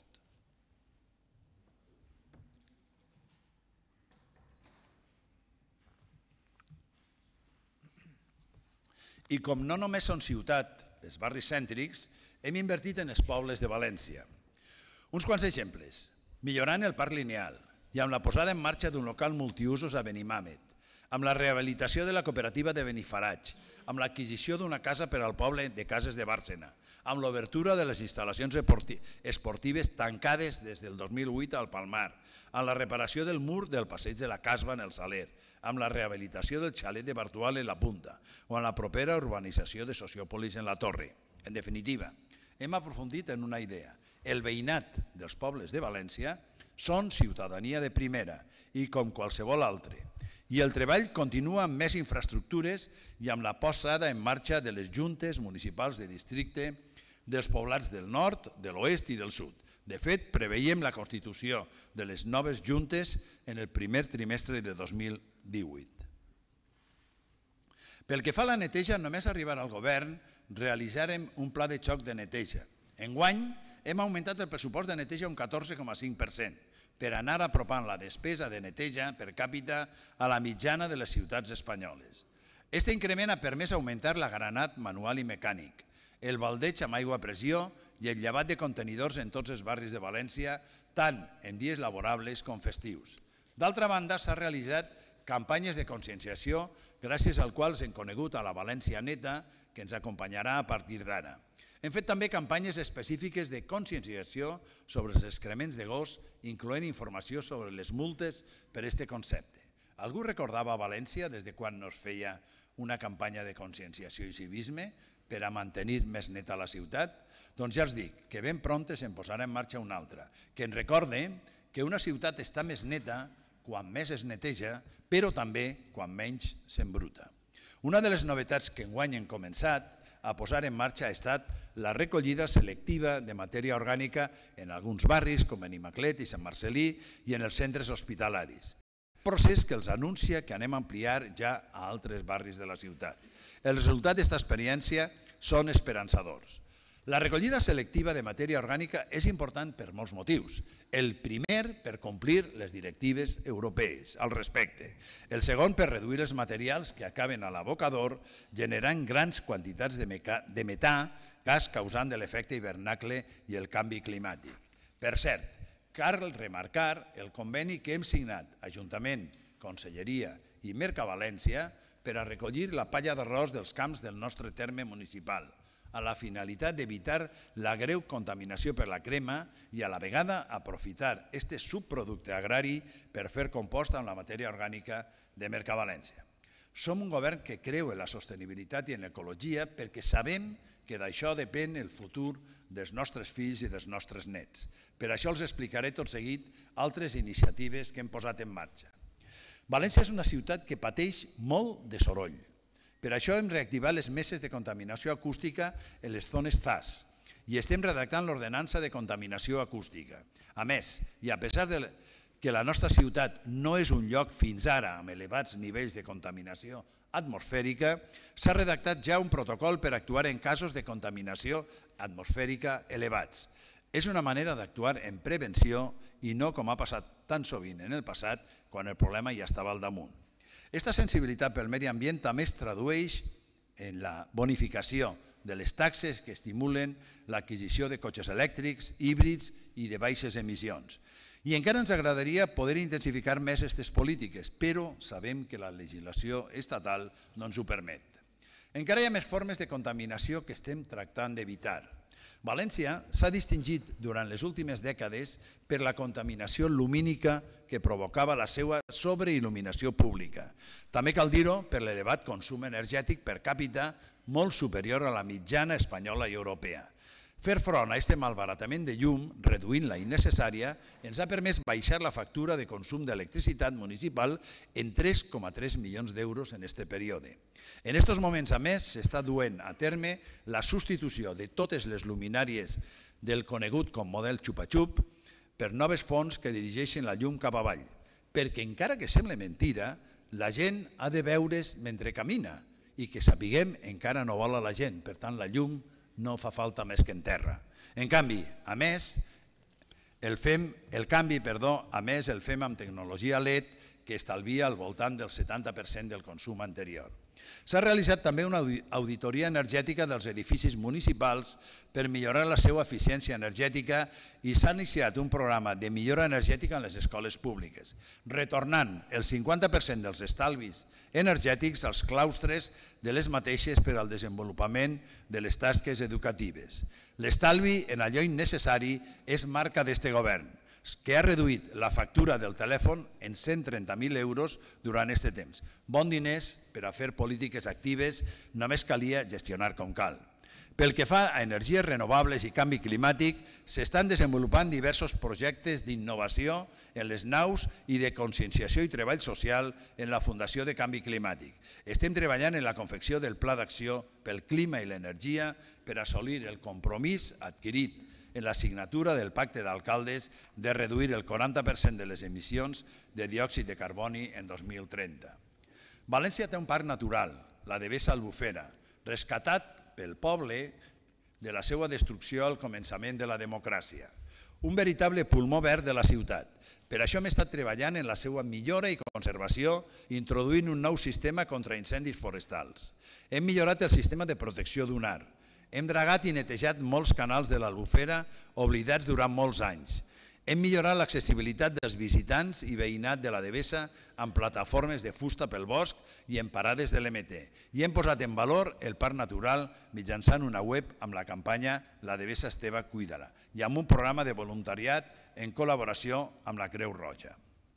I com no només són ciutat, els barris cèntrics, hem invertit en els pobles de València. Uns quants exemples. Millorant el parc lineal i amb la posada en marxa d'un local multiusos a Benimàmet, amb la rehabilitació de la cooperativa de Benifaratge, amb l'adquisició d'una casa per al poble de Cases de Bàrcena, amb l'obertura de les instal·lacions esportives tancades des del 2008 al Palmar, amb la reparació del mur del passeig de la Casba en el Saler, amb la rehabilitació del xalet de Bartual en la Punta o amb la propera urbanització de Sociòpolis en la Torre. En definitiva, hem aprofundit en una idea. El veïnat dels pobles de València són ciutadania de primera i com qualsevol altre. I el treball continua amb més infraestructures i amb la posada en marxa de les juntes municipals de districte dels poblats del nord, de l'oest i del sud. De fet, preveiem la constitució de les noves juntes en el primer trimestre de 2018. Pel que fa a la neteja, només arribar al govern realitzarem un pla de xoc de neteja. Enguany hem augmentat el pressupost de neteja un 14,5% per anar apropant la despesa de neteja per càpita a la mitjana de les ciutats espanyoles. Este increment ha permès augmentar l'agranat manual i mecànic, el baldeig amb aigua a pressió i el llevat de contenidors en tots els barris de València, tant en dies laborables com festius. D'altra banda, s'ha realitzat campanyes de conscienciació, gràcies al qual hem conegut a la València Neta, que ens acompanyarà a partir d'ara. Hem fet també campanyes específiques de conscienciació sobre els excrements de gos, incloent informació sobre les multes per aquest concepte. Algú recordava a València des de quan no es feia una campanya de conscienciació i civisme per a mantenir més neta la ciutat? Doncs ja els dic que ben prompte se'n posarà en marxa una altra, que ens recorde que una ciutat està més neta quan més es neteja, però també quan menys s'embruta. Una de les novetats que enguany hem començat a posar en marxa ha estat la recollida selectiva de matèria orgànica en alguns barris, com en Imaclet i Sant Marcelí, i en els centres hospitalaris. Procés que els anuncia que anem a ampliar ja a altres barris de la ciutat. Els resultats d'aquesta experiència són esperançadors. La recollida selectiva de matèria orgànica és important per molts motius. El primer, per complir les directives europees al respecte. El segon, per reduir els materials que acaben a l'abocador generant grans quantitats de metà, gas causant de l'efecte hivernacle i el canvi climàtic. Per cert, cal remarcar el conveni que hem signat Ajuntament, Conselleria i Mercavalència per a recollir la palla d'arròs dels camps del nostre terme municipal, a la finalitat d'evitar la greu contaminació per la crema i a la vegada aprofitar aquest subproducte agrari per fer compost amb la matèria orgànica de Mercavalència. Som un govern que creu en la sostenibilitat i en l'ecologia perquè sabem que d'això depèn el futur dels nostres fills i dels nostres nets. Per això els explicaré tot seguit altres iniciatives que hem posat en marxa. València és una ciutat que pateix molt de soroll. Per això hem reactivat les meses de contaminació acústica en les zones ZAS i estem redactant l'ordenança de contaminació acústica. A més, i a pesar de que la nostra ciutat no és un lloc fins ara amb elevats nivells de contaminació atmosfèrica, s'ha redactat ja un protocol per actuar en casos de contaminació atmosfèrica elevats. És una manera d'actuar en prevenció i no com ha passat tan sovint en el passat quan el problema ja estava al damunt. Aquesta sensibilitat pel medi ambient també es tradueix en la bonificació de les taxes que estimulen l'adquisició de cotxes elèctrics, híbrids i de baixes emissions. I encara ens agradaria poder intensificar més aquestes polítiques, però sabem que la legislació estatal no ens ho permet. Encara hi ha més formes de contaminació que estem tractant d'evitar. València s'ha distingit durant les últimes dècades per la contaminació lumínica que provocava la seva sobreil·luminació pública. També cal dir-ho per l'elevat consum energètic per càpita molt superior a la mitjana espanyola i europea. Fer front a aquest malbaratament de llum, reduint la innecessària, ens ha permès baixar la factura de consum d'electricitat municipal en 3,3 milions d'euros en aquest període. En aquests moments, a més, s'està duent a terme la substitució de totes les luminàries del conegut com model xupa-xup per noves fonts que dirigeixen la llum cap avall, perquè encara que sembla mentira, la gent ha de veure's mentre camina i que sapiguem encara no vola la gent, per tant la llum no fa falta més que en terra. En canvi, a més, el fem amb tecnologia LED que estalvia al voltant del 70% del consum anterior. S'ha realitzat també una auditoria energètica dels edificis municipals per millorar la seva eficiència energètica i s'ha iniciat un programa de millora energètica en les escoles públiques, retornant el 50% dels estalvis energètics als claustres de les mateixes per al desenvolupament de les tasques educatives. L'estalvi en allò innecessari és marca d'aquest govern, que ha reduït la factura del telèfon en 130.000 euros durant aquest temps. Bons diners per a fer polítiques actives, només calia gestionar com cal. Pel que fa a energies renovables i canvi climàtic, s'estan desenvolupant diversos projectes d'innovació en les naus i de conscienciació i treball social en la Fundació de Canvi Climàtic. Estem treballant en la confecció del Pla d'Acció pel Clima i l'Energia per assolir el compromís adquirit en la signatura del Pacte d'Alcaldes de reduir el 40% de les emissions de diòxid de carboni en 2030. València té un parc natural, la de Bessa Albufera, rescatat pel poble de la seva destrucció al començament de la democràcia. Un veritable pulmó verd de la ciutat. Per això hem estat treballant en la seva millora i conservació, introduint un nou sistema contra incendis forestals. Hem millorat el sistema de protecció dunar. Hem dragat i netejat molts canals de l'Albufera oblidats durant molts anys. Hem millorat l'accessibilitat dels visitants i veïnat de la Devesa amb plataformes de fusta pel bosc i en parades de l'MT. I hem posat en valor el parc natural mitjançant una web amb la campanya La Devesa Esteve, cuida-la i amb un programa de voluntariat en col·laboració amb la Creu Roja.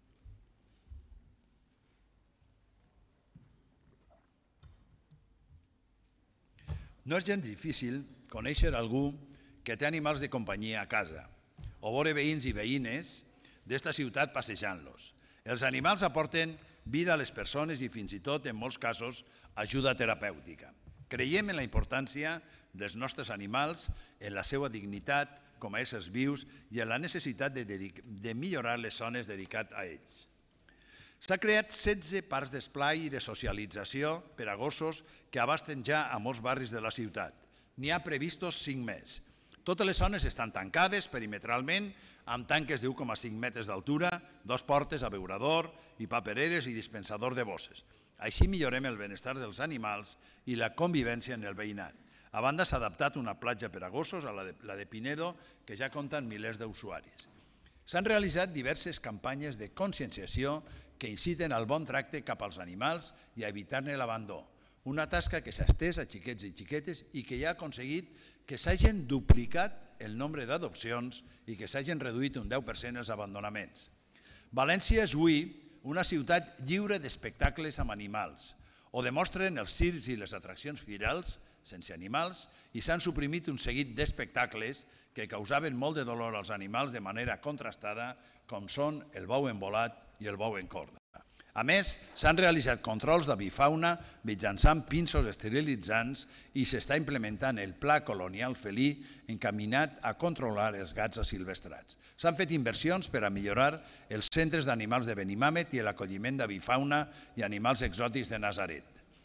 No és gens difícil conèixer algú que té animals de companyia a casa o veure veïns i veïnes d'esta ciutat passejant-los. Els animals aporten vida a les persones i fins i tot, en molts casos, ajuda terapèutica. Creiem en la importància dels nostres animals, en la seva dignitat com a éssers vius i en la necessitat de millorar les zones dedicades a ells. S'ha creat 16 parcs d'esplai i de socialització per a gossos que abasten ja a molts barris de la ciutat. N'hi ha previstos 5 més. Totes les zones estan tancades perimetralment amb tanques de 1,5 metres d'altura, 2 portes, abeurador i papereres i dispensador de bosses. Així millorem el benestar dels animals i la convivència en el veïnat. A banda, s'ha adaptat una platja per a gossos, la de Pinedo, que ja compta amb milers d'usuaris. S'han realitzat diverses campanyes de conscienciació que inciten al bon tracte cap als animals i a evitar-ne l'abandó. Una tasca que s'ha estès a xiquets i xiquetes i que ja ha aconseguit que s'hagin duplicat el nombre d'adopcions i que s'hagin reduït un 10% els abandonaments. València és avui una ciutat lliure d'espectacles amb animals. Ho demostren els circs i les atraccions firals sense animals i s'han suprimit un seguit d'espectacles que causaven molt de dolor als animals de manera contrastada, com són el bou embolat i el bou en corda. A més, s'han realitzat controls d'avifauna mitjançant pinços esterilitzants i s'està implementant el Pla Colonial Felí encaminat a controlar els gats asilvestrats. S'han fet inversions per a millorar els centres d'animals de Benimàmet i l'acolliment d'avifauna i animals exòtics de Nazaret.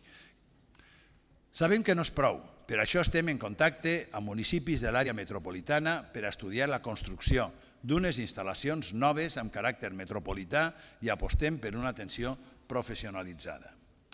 Sabem que no és prou, per això estem en contacte amb municipis de l'àrea metropolitana per a estudiar la construcció d'unes instal·lacions noves amb caràcter metropolità i apostem per una atenció professionalitzada.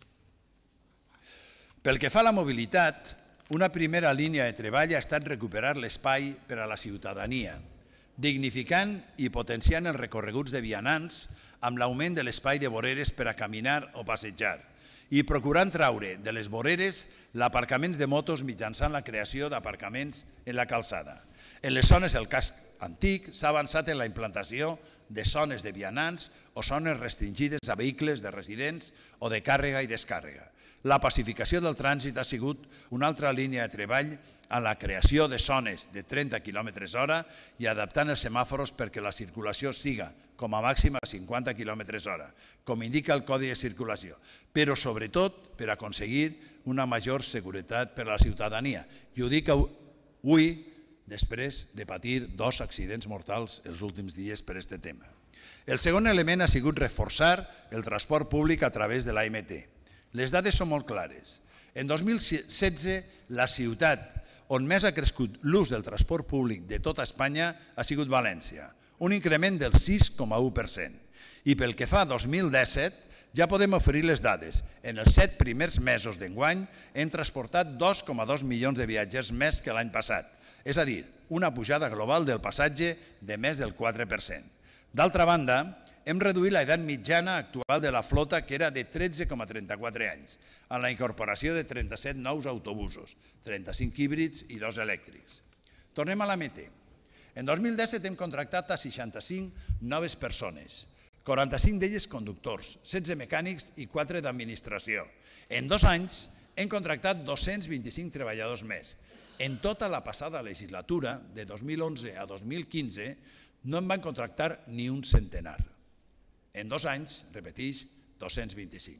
Pel que fa a la mobilitat, una primera línia de treball ha estat recuperar l'espai per a la ciutadania, dignificant i potenciant els recorreguts de vianants amb l'augment de l'espai de voreres per a caminar o passejar i procurant traure de les voreres l'aparcament de motos mitjançant la creació d'aparcaments en la calçada. En les zones del casc antic s'ha avançat en la implantació de zones de vianants o zones restringides a vehicles de residents o de càrrega i descàrrega. La pacificació del trànsit ha sigut una altra línia de treball en la creació de zones de 30 km/h i adaptant els semàfors perquè la circulació siga com a màxim a 50 km/h, com indica el Codi de Circulació, però sobretot per aconseguir una major seguretat per a la ciutadania. I ho dic avui després de patir 2 accidents mortals els últims dies per aquest tema. El segon element ha sigut reforçar el transport públic a través de l'AMT. Les dades són molt clares. En 2016, la ciutat on més ha crescut l'ús del transport públic de tota Espanya ha sigut València, un increment del 6,1%. I pel que fa a 2017, ja podem oferir les dades. En els 7 primers mesos d'enguany hem transportat 2,2 milions de viatgers més que l'any passat, és a dir, una pujada global del passatge de més del 4%. D'altra banda, hem reduït l'edat mitjana actual de la flota, que era de 13,34 anys, amb la incorporació de 37 nous autobusos, 35 híbrids i 2 elèctrics. Tornem a l'AMT. En 2017 hem contractat a 65 noves persones, 45 d'elles conductors, 16 mecànics i 4 d'administració. En 2 anys hem contractat 225 treballadors més. En tota la passada legislatura, de 2011 a 2015, no en van contractar ni un centenar. En 2 anys, repeteix, 225.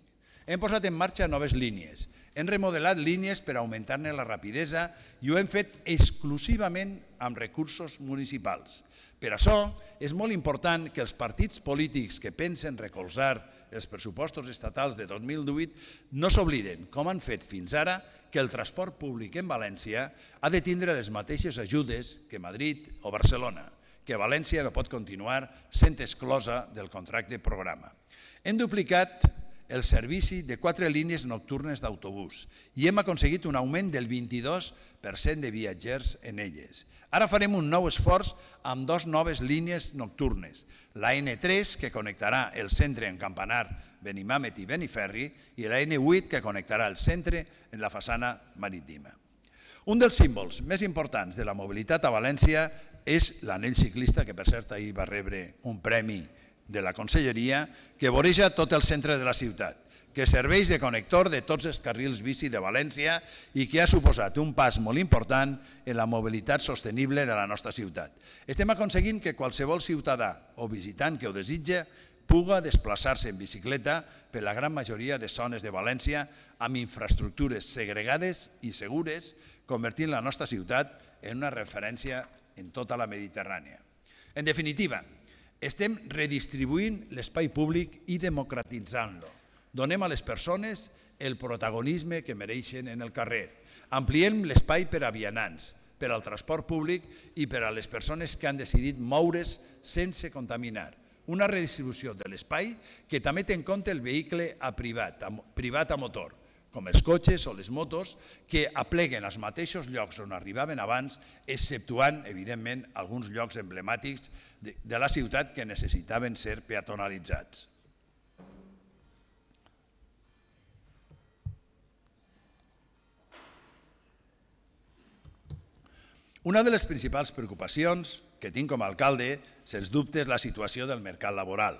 Hem posat en marxa noves línies. Hem remodelat línies per augmentar-ne la rapidesa i ho hem fet exclusivament amb recursos municipals. Per això és molt important que els partits polítics que pensen recolzar els pressupostos estatals de 2018 no s'obliden, com han fet fins ara, que el transport públic en València ha de tindre les mateixes ajudes que Madrid o Barcelona, que València no pot continuar sent exclosa del contracte programa. Hem duplicat el servici de 4 línies nocturnes d'autobús i hem aconseguit un augment del 22% de viatgers en elles. Ara farem un nou esforç amb 2 noves línies nocturnes, la N3, que connectarà el centre en Campanar, Benimàmet i Beniferri, i la N8, que connectarà el centre en la façana marítima. Un dels símbols més importants de la mobilitat a València és l'anell ciclista, que per cert ahir va rebre un premi de la Conselleria, que voreja tot el centre de la ciutat, que serveix de connector de tots els carrils bici de València i que ha suposat un pas molt important en la mobilitat sostenible de la nostra ciutat. Estem aconseguint que qualsevol ciutadà o visitant que ho desitja puga desplaçar-se en bicicleta per la gran majoria de zones de València amb infraestructures segregades i segures, convertint la nostra ciutat en una referència en tota la Mediterrània. En definitiva, estem redistribuint l'espai públic i democratitzant-lo. Donem a les persones el protagonisme que mereixen en el carrer. Ampliem l'espai per a vianants, per al transport públic i per a les persones que han decidit moure's sense contaminar. Una redistribució de l'espai que també té en compte el vehicle privat a motor, com els cotxes o les motos, que apleguen als mateixos llocs on arribaven abans, exceptuant, evidentment, alguns llocs emblemàtics de la ciutat que necessitaven ser peatonalitzats. Una de les principals preocupacions que tinc com a alcalde, sens dubte, és la situació del mercat laboral.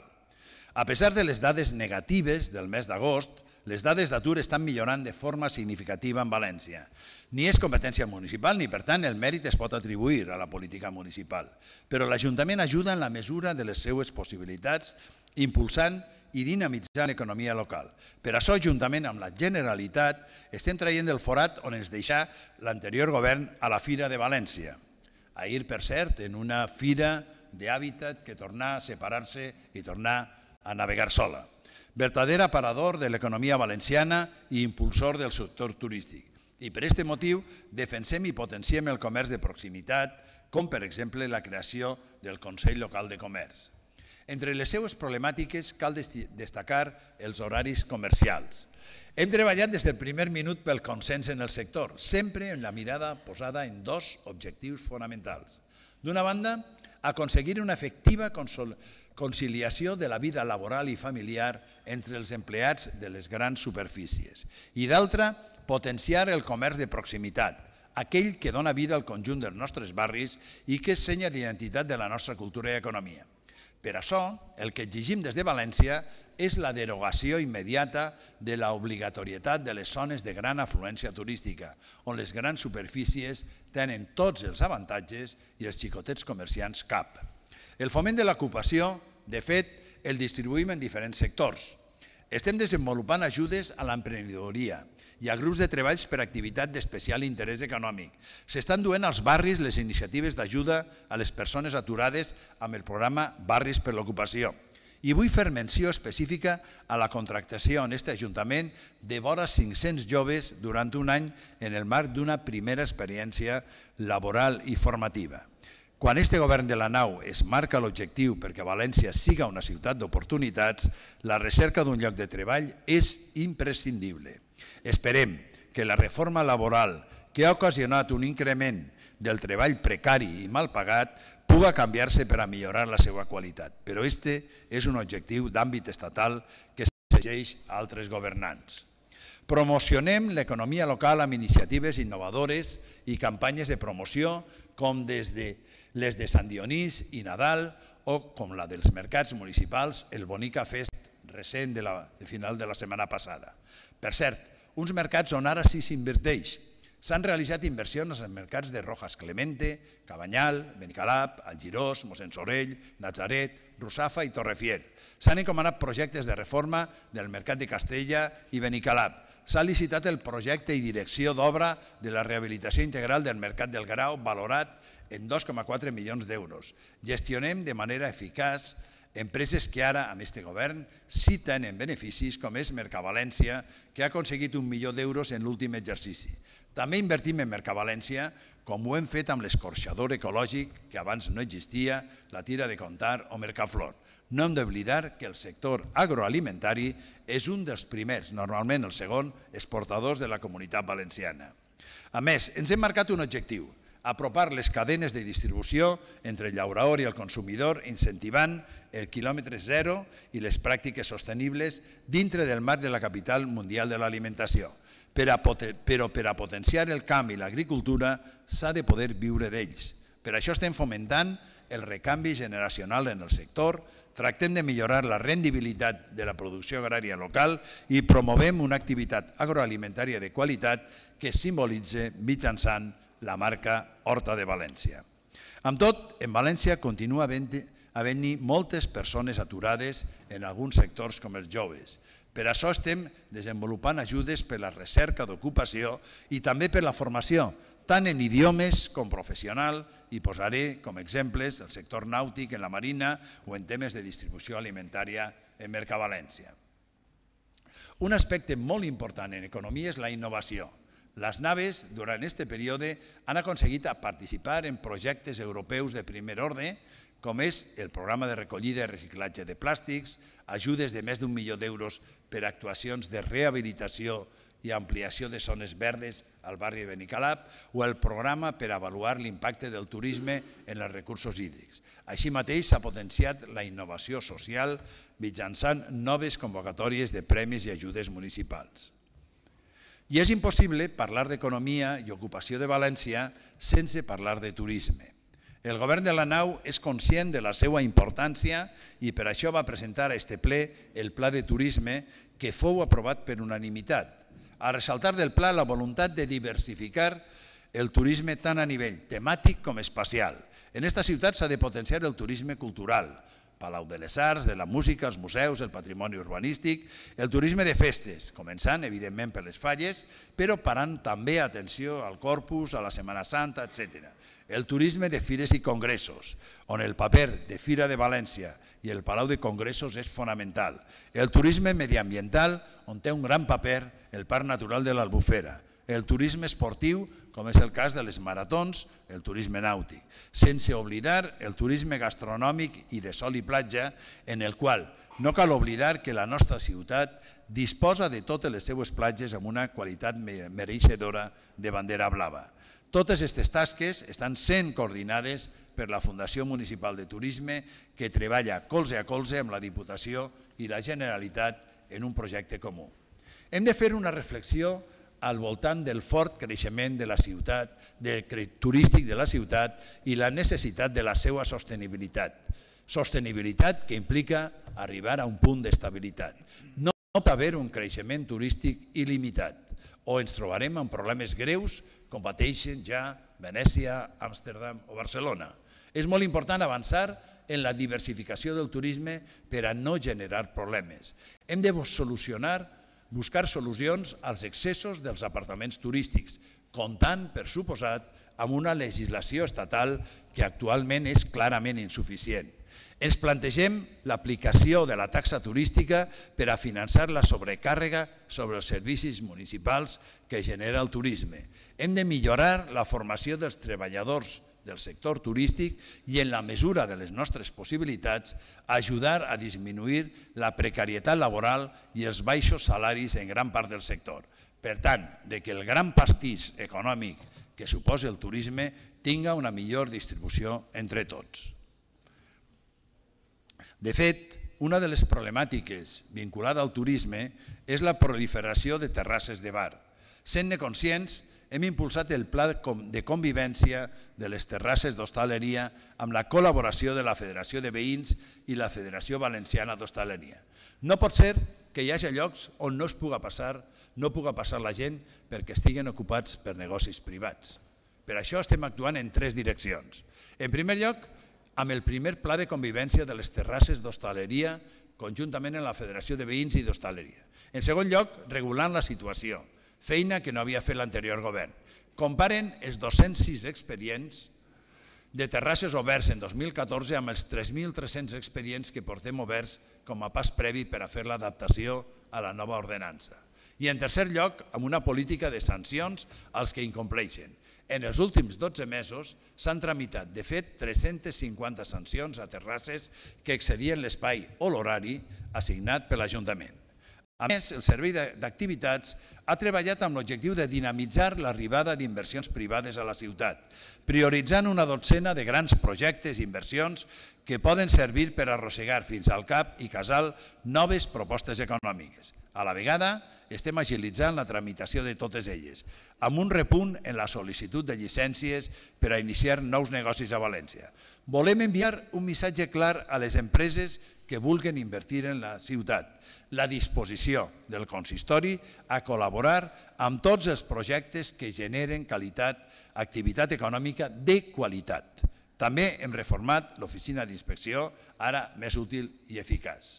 A pesar de les dades negatives del mes d'agost, les dades d'atur estan millorant de forma significativa en València. Ni és competència municipal ni, per tant, el mèrit es pot atribuir a la política municipal. Però l'Ajuntament ajuda en la mesura de les seues possibilitats, impulsant i dinamitzant l'economia local. Per això, juntament amb la Generalitat, estem traient del forat on ens deixà l'anterior govern a la Fira de València. Ahir, per cert, en una fira d'hàbitat que tornà a separar-se i tornà a navegar sola. Verdader aparador de l'economia valenciana i impulsor del sector turístic. I per aquest motiu defensem i potenciem el comerç de proximitat, com per exemple la creació del Consell Local de Comerç. Entre les seues problemàtiques cal destacar els horaris comercials. Hem treballat des del primer minut pel consens en el sector, sempre amb la mirada posada en 2 objectius fonamentals. D'una banda, aconseguir una efectiva conciliació de la vida laboral i familiar entre els empleats de les grans superfícies. I d'altra, potenciar el comerç de proximitat, aquell que dona vida al conjunt dels nostres barris i que és senya d'identitat de la nostra cultura i economia. Per això, el que exigim des de València és la derogació immediata de l'obligatorietat de les zones de gran afluència turística, on les grans superfícies tenen tots els avantatges i els xicotets comerciants cap. El foment de l'ocupació, de fet, el distribuïm en diferents sectors. Estem desenvolupant ajudes a l'emprenedoria i a grups de treballs per activitat d'especial interès econòmic. S'estan duent als barris les iniciatives d'ajuda a les persones aturades amb el programa Barris per l'Ocupació. I vull fer menció específica a la contractació en aquest Ajuntament de vora 500 joves durant un any en el marc d'una primera experiència laboral i formativa. Quan este govern de la nau es marca l'objectiu perquè València siga una ciutat d'oportunitats, la recerca d'un lloc de treball és imprescindible. Esperem que la reforma laboral, que ha ocasionat un increment del treball precari i mal pagat, puga canviar-se per a millorar la seva qualitat. Però este és un objectiu d'àmbit estatal que s'exigeix a altres governants. Promocionem l'economia local amb iniciatives innovadores i campanyes de promoció com des de les de Sant Dionís i Nadal o com la dels mercats municipals, el Bonica Fest recent de final de la setmana passada. Per cert, uns mercats on ara sí s'inverteix. S'han realitzat inversions en mercats de Rojas Clemente, Cabanyal, Benicalap, Algirós, Mossèn Sorell, Natzaret, Russafa i Torrefier. S'han encomanat projectes de reforma del mercat de Castella i Benicalap. S'ha licitat el projecte i direcció d'obra de la rehabilitació integral del mercat del Grau, valorat en 2,4 milions d'euros. Gestionem de manera eficaç empreses que ara, amb aquest govern, sí tenen beneficis, com és Mercavalència, que ha aconseguit 1 milió d'euros en l'últim exercici. També invertim en Mercavalència, com ho hem fet amb l'escorxador ecològic, que abans no existia, la Tira de Contar o Mercaflor. No hem d'oblidar que el sector agroalimentari és un dels primers, normalment el segon, exportadors de la Comunitat Valenciana. A més, ens hem marcat un objectiu: apropar les cadenes de distribució entre el llaurador i el consumidor, incentivant el quilòmetre zero i les pràctiques sostenibles dintre del marc de la capital mundial de l'alimentació. Però per a potenciar el camp i l'agricultura s'ha de poder viure d'ells. Per això estem fomentant el recanvi generacional en el sector, tractem de millorar la rendibilitat de la producció agrària local i promovem una activitat agroalimentària de qualitat que es simbolitza mitjançant la marca Horta de València. Amb tot, en València continua havent-hi moltes persones aturades en alguns sectors com els joves. Per això estem desenvolupant ajudes per la recerca d'ocupació i també per la formació, tant en idiomes com professional, i posaré com exemples el sector nàutic, en la marina o en temes de distribució alimentària en Mercavalència. Un aspecte molt important en economia és la innovació. Les naves, durant aquest període, han aconseguit participar en projectes europeus de primer ordre, com és el programa de recollida i reciclatge de plàstics, ajudes de més d'1 milió d'euros per a actuacions de rehabilitació i ampliació de zones verdes al barri de Benicalap, o el programa per avaluar l'impacte del turisme en els recursos hídrics. Així mateix s'ha potenciat la innovació social mitjançant noves convocatòries de premis i ajudes municipals. I és impossible parlar d'economia i ocupació de València sense parlar de turisme. El govern de la nau és conscient de la seva importància i per això va presentar a aquest ple el Pla de Turisme, que fou aprovat per unanimitat. A ressaltar del pla la voluntat de diversificar el turisme tant a nivell temàtic com espacial. En aquesta ciutat s'ha de potenciar el turisme cultural, Palau de les Arts, de la música, els museus, el patrimoni urbanístic, el turisme de festes, començant, evidentment, per les falles, però parant també atenció al Corpus, a la Setmana Santa, etc. El turisme de fires i congressos, on el paper de Fira de València i el Palau de Congressos és fonamental. El turisme mediambiental, on té un gran paper el Parc Natural de l'Albufera. El turisme esportiu, com és el cas de les maratons, el turisme nàutic, sense oblidar el turisme gastronòmic i de sol i platja, en el qual no cal oblidar que la nostra ciutat disposa de totes les seues platges amb una qualitat mereixedora de bandera blava. Totes aquestes tasques estan sent coordinades per la Fundació Municipal de Turisme, que treballa colze a colze amb la Diputació i la Generalitat en un projecte comú. Hem de fer una reflexió al voltant del fort creixement de la ciutat, del turístic de la ciutat i la necessitat de la seva sostenibilitat. Sostenibilitat que implica arribar a un punt d'estabilitat. No pot haver un creixement turístic il·limitat o ens trobarem amb problemes greus com pateixen ja Venècia, Amsterdam o Barcelona. És molt important avançar en la diversificació del turisme per a no generar problemes. Hem de buscar solucions als excessos dels apartaments turístics, comptant, per suposat, amb una legislació estatal que actualment és clarament insuficient. Ens plantegem l'aplicació de la taxa turística per a finançar la sobrecàrrega sobre els servicis municipals que genera el turisme. Hem de millorar la formació dels treballadors del sector turístic i, en la mesura de les nostres possibilitats, ajudar a disminuir la precarietat laboral i els baixos salaris en gran part del sector. Per tant, que el gran pastís econòmic que suposa el turisme tinga una millor distribució entre tots. De fet, una de les problemàtiques vinculada al turisme és la proliferació de terrasses de bar. Sent-ne conscients, hem impulsat el pla de convivència de les terrasses d'hostaleria amb la col·laboració de la Federació de Veïns i la Federació Valenciana d'Hostaleria. No pot ser que hi hagi llocs on no es pugui passar no puga passar la gent perquè estiguen ocupats per negocis privats. Per això estem actuant en 3 direccions. En primer lloc, amb el primer pla de convivència de les terrasses d'hostaleria conjuntament amb la Federació de Veïns i d'Hostaleria. En segon lloc, regulant la situació, feina que no havia fet l'anterior govern. Comparen els 206 expedients de terrasses oberts en 2014 amb els 3.300 expedients que portem oberts com a pas previ per a fer l'adaptació a la nova ordenança. I en tercer lloc, amb una política de sancions als que incompleixen. En els últims 12 mesos s'han tramitat, de fet, 350 sancions a terrasses que excedien l'espai o l'horari assignat per l'Ajuntament. A més, el Servei d'Activitats ha treballat amb l'objectiu de dinamitzar l'arribada d'inversions privades a la ciutat, prioritzant una dotzena de grans projectes i inversions que poden servir per arrossegar fins al cap i casal noves propostes econòmiques. A la vegada, estem agilitzant la tramitació de totes elles, amb un repunt en la sol·licitud de llicències per a iniciar nous negocis a València. Volem enviar un missatge clar a les empreses que vulguin invertir en la ciutat, la disposició del consistori a col·laborar amb tots els projectes que generen qualitat, activitat econòmica de qualitat. També hem reformat l'oficina d'inspecció, ara més útil i eficaç.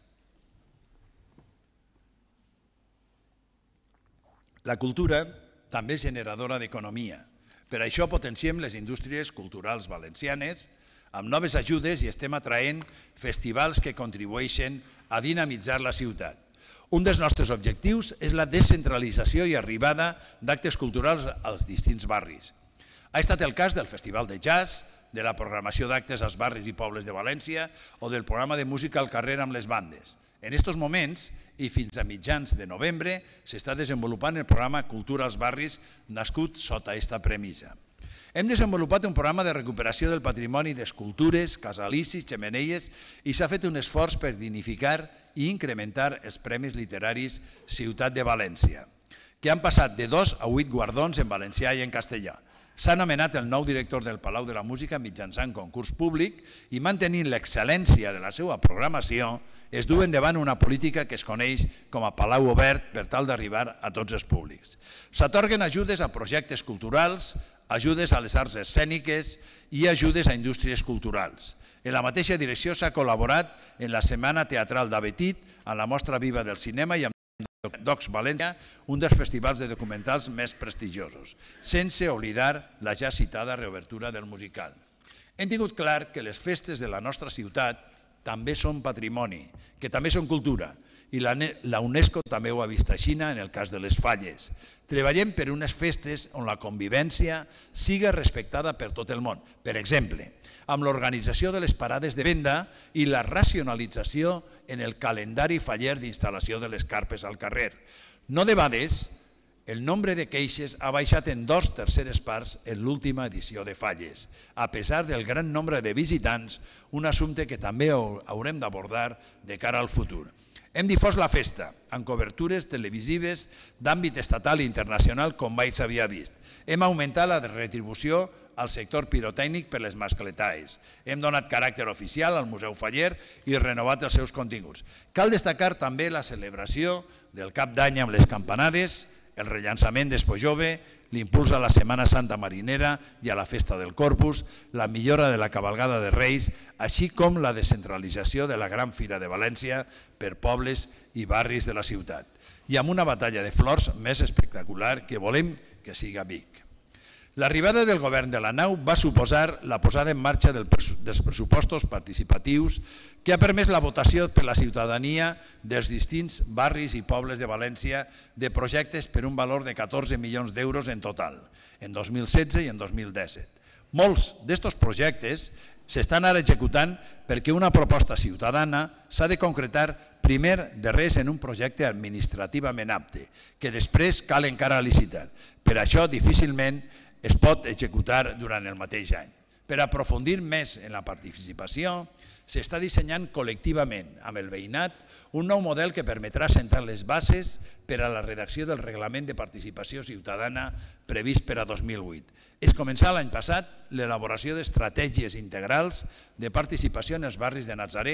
La cultura també és generadora d'economia. Per això potenciem les indústries culturals valencianes amb noves ajudes i estem atraent festivals que contribueixen a dinamitzar la ciutat. Un dels nostres objectius és la descentralització i arribada d'actes culturals als distints barris. Ha estat el cas del Festival de Jazz, de la programació d'actes als barris i pobles de València o del programa de música al carrer amb les bandes. En aquests moments i fins a mitjans de novembre s'està desenvolupant el programa Cultura als barris nascut sota aquesta premissa. Hem desenvolupat un programa de recuperació del patrimoni d'escultures, casalicis, xemeneies i s'ha fet un esforç per dignificar i incrementar els premis literaris Ciutat de València, que han passat de 2 a 8 guardons en valencià i en castellà. S'ha nomenat el nou director del Palau de la Música mitjançant concurs públic i mantenint l'excel·lència de la seva programació es du endavant una política que es coneix com a Palau Obert per tal d'arribar a tots els públics. S'atorguen ajudes a projectes culturals, ajudes a les arts escèniques i ajudes a indústries culturals. En la mateixa direcció s'ha col·laborat en la Setmana Teatral d'Avetit, a la Mostra Viva del Cinema i amb Docs València, un dels festivals de documentals més prestigiosos, sense oblidar la ja citada reobertura del musical. Hem tingut clar que les festes de la nostra ciutat també són patrimoni, que també són cultura, i la UNESCO també ho ha vist així en el cas de les falles. Treballem per unes festes on la convivència siga respectada per tot el món. Per exemple, amb l'organització de les parades de venda i la racionalització en el calendari faller d'instal·lació de les carpes al carrer. No debades, el nombre de queixes ha baixat en 2/3 parts en l'última edició de falles, a pesar del gran nombre de visitants, un assumpte que també haurem d'abordar de cara al futur. Hem difós la festa amb cobertures televisives d'àmbit estatal i internacional com mai s'havia vist. Hem augmentat la retribució al sector pirotècnic per les mascletaes. Hem donat caràcter oficial al Museu Faller i renovat els seus continguts. Cal destacar també la celebració del Cap d'Any amb les campanades, el rellançament d'Expo Jove, l'impuls a la Setmana Santa Marinera i a la Festa del Corpus, la millora de la cabalgada de Reis, així com la descentralització de la Gran Fira de València per pobles i barris de la ciutat. I amb una batalla de flors més espectacular que volem que siga Vic. L'arribada del govern de la nau va suposar la posada en marxa dels pressupostos participatius que ha permès la votació per la ciutadania dels distints barris i pobles de València de projectes per un valor de 14 milions d'euros en total, en 2016 i en 2017. Molts d'aquests projectes s'estan ara executant perquè una proposta ciutadana s'ha de concretar primer de res en un projecte administrativament apte, que després cal encara licitar. Per això difícilment es pot executar durant el mateix any. Per aprofundir més en la participació, s'està dissenyant col·lectivament amb el veïnat un nou model que permetrà sentar les bases per a la redacció del Reglament de Participació Ciutadana previst per a 2008. Es començà l'any passat l'elaboració d'estratègies integrals de participació en els barris de Natzaret,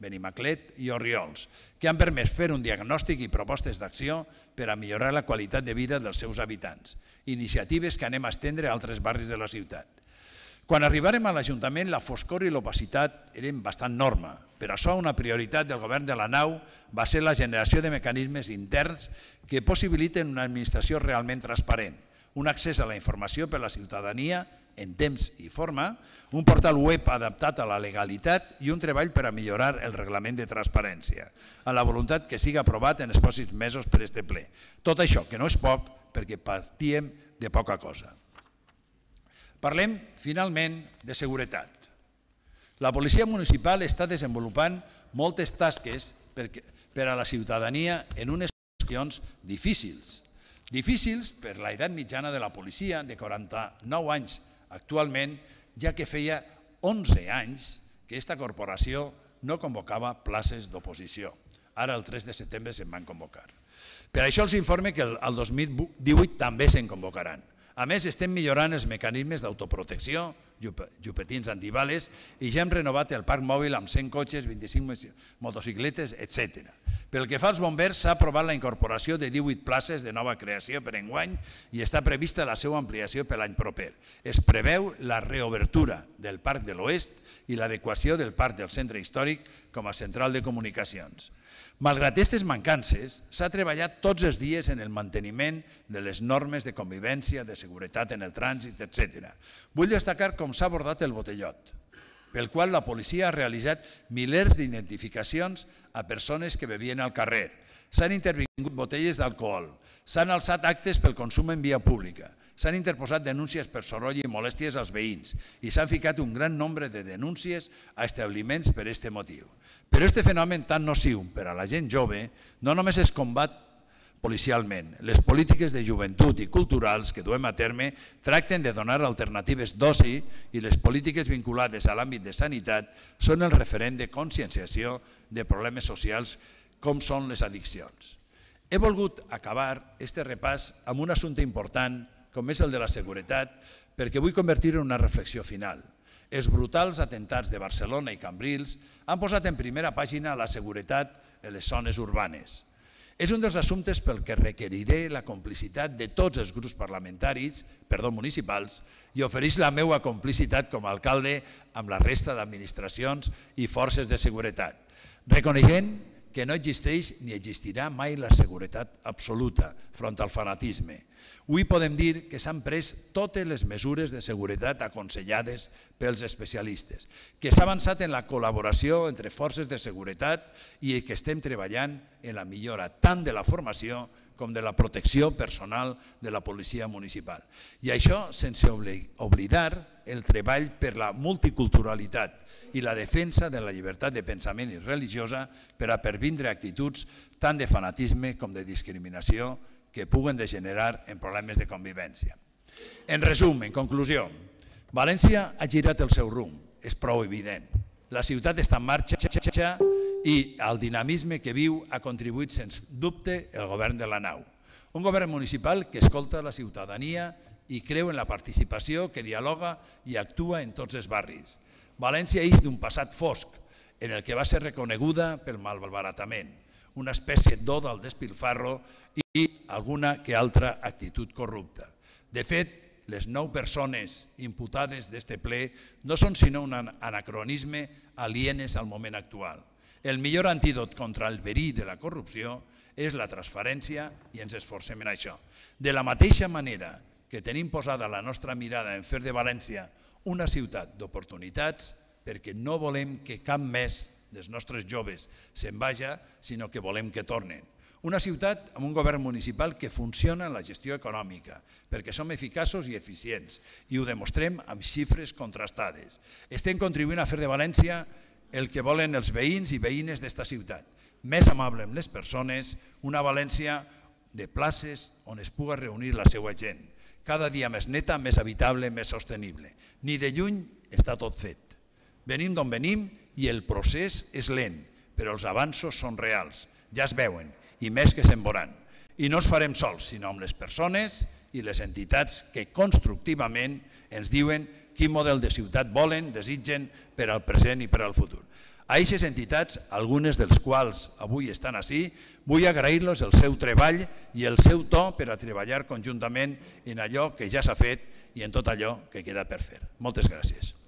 Benimaclet i Orriols, que han permès fer un diagnòstic i propostes d'acció per a millorar la qualitat de vida dels seus habitants, iniciatives que anem a estendre a altres barris de la ciutat. Quan arribàrem a l'Ajuntament, la foscor i l'opacitat eren bastant norma. Per això, una prioritat del govern de la nau va ser la generació de mecanismes interns que possibiliten una administració realment transparent, un accés a la informació per a la ciutadania en temps i forma, un portal web adaptat a la legalitat i un treball per a millorar el reglament de transparència, amb la voluntat que sigui aprovat en els pròxims mesos per este ple. Tot això, que no és poc, perquè partíem de poca cosa. Parlem, finalment, de seguretat. La policia municipal està desenvolupant moltes tasques per a la ciutadania en unes qüestions difícils. Difícils per l'edat mitjana de la policia, de 49 anys actualment, ja que feia 11 anys que aquesta corporació no convocava places d'oposició. Ara, el 3 de setembre, se'n van convocar. Per això els informe que el 2018 també se'n convocaran. A més, estem millorant els mecanismes d'autoprotecció, llupetins antibales, i ja hem renovat el parc mòbil amb 100 cotxes, 25 motocicletes, etc. Pel que fa als bombers, s'ha aprovat la incorporació de 18 places de nova creació per enguany i està prevista la seva ampliació per l'any proper. Es preveu la reobertura del Parc de l'Oest i l'adequació del Parc del Centre Històric com a central de comunicacions. Malgrat aquestes mancances, s'ha treballat tots els dies en el manteniment de les normes de convivència, de seguretat en el trànsit, etc. Vull destacar com s'ha abordat el botellot, pel qual la policia ha realitzat milers d'identificacions a persones que bevien al carrer. S'han intervingut botelles d'alcohol, s'han alçat actes pel consum en via pública, s'han interposat denúncies per soroll i molèsties als veïns i s'han ficat un gran nombre de denúncies a establiments per aquest motiu. Però aquest fenomen tan nociu per a la gent jove no només es combat policialment. Les polítiques de joventut i culturals que duem a terme tracten de donar alternatives d'oci i les polítiques vinculades a l'àmbit de sanitat són el referent de conscienciació de problemes socials com són les addiccions. He volgut acabar aquest repàs amb un assumpte important com és el de la seguretat, perquè vull convertir-ho en una reflexió final. Els brutals atentats de Barcelona i Cambrils han posat en primera pàgina la seguretat en les zones urbanes. És un dels assumptes pel que requeriré la complicitat de tots els grups municipals i ofereix la meva complicitat com a alcalde amb la resta d'administracions i forces de seguretat, reconeixent que no existeix ni existirà mai la seguretat absoluta front al fanatisme. Avui podem dir que s'han pres totes les mesures de seguretat aconsellades pels especialistes, que s'ha avançat en la col·laboració entre forces de seguretat i que estem treballant en la millora tant de la formació com de la protecció personal de la policia municipal. I això sense oblidar el treball per la multiculturalitat i la defensa de la llibertat de pensament i religiosa per a pervindre actituds tant de fanatisme com de discriminació que puguen degenerar en problemes de convivència. En resum, en conclusió, València ha girat el seu rumb, és prou evident. La ciutat està en marxa i al dinamisme que viu ha contribuït sens dubte el govern de la nau. Un govern municipal que escolta la ciutadania i creu en la participació, que dialoga i actua en tots els barris. València ix d'un passat fosc en el que va ser reconeguda pel malbaratament, una espècie d'oda al despilfarro i alguna que altra actitud corrupta. De fet, les 9 persones imputades d'este ple no són sinó un anacronisme alienes al moment actual. El millor antídot contra el verí de la corrupció és la transparència i ens esforcem en això. De la mateixa manera que tenim posada la nostra mirada en fer de València una ciutat d'oportunitats, perquè no volem que cap més dels nostres joves se'n vagi, sinó que volem que tornen. Una ciutat amb un govern municipal que funciona en la gestió econòmica, perquè som eficaços i eficients, i ho demostrem amb xifres contrastades. Estem contribuint a fer de València el que volen els veïns i veïnes d'esta ciutat, més amable amb les persones, una València de places on es pugui reunir la seva gent, cada dia més neta, més habitable, més sostenible. Ni de lluny està tot fet. Venim d'on venim i el procés és lent, però els avanços són reals, ja es veuen, i més que se'n veuran. I no els farem sols, sinó amb les persones i les entitats que constructivament ens diuen quin model de ciutat volen, desitgen per al present i per al futur. A aquestes entitats, algunes dels quals avui estan ací, vull agrair-los el seu treball i el seu to per a treballar conjuntament en allò que ja s'ha fet i en tot allò que queda per fer. Moltes gràcies.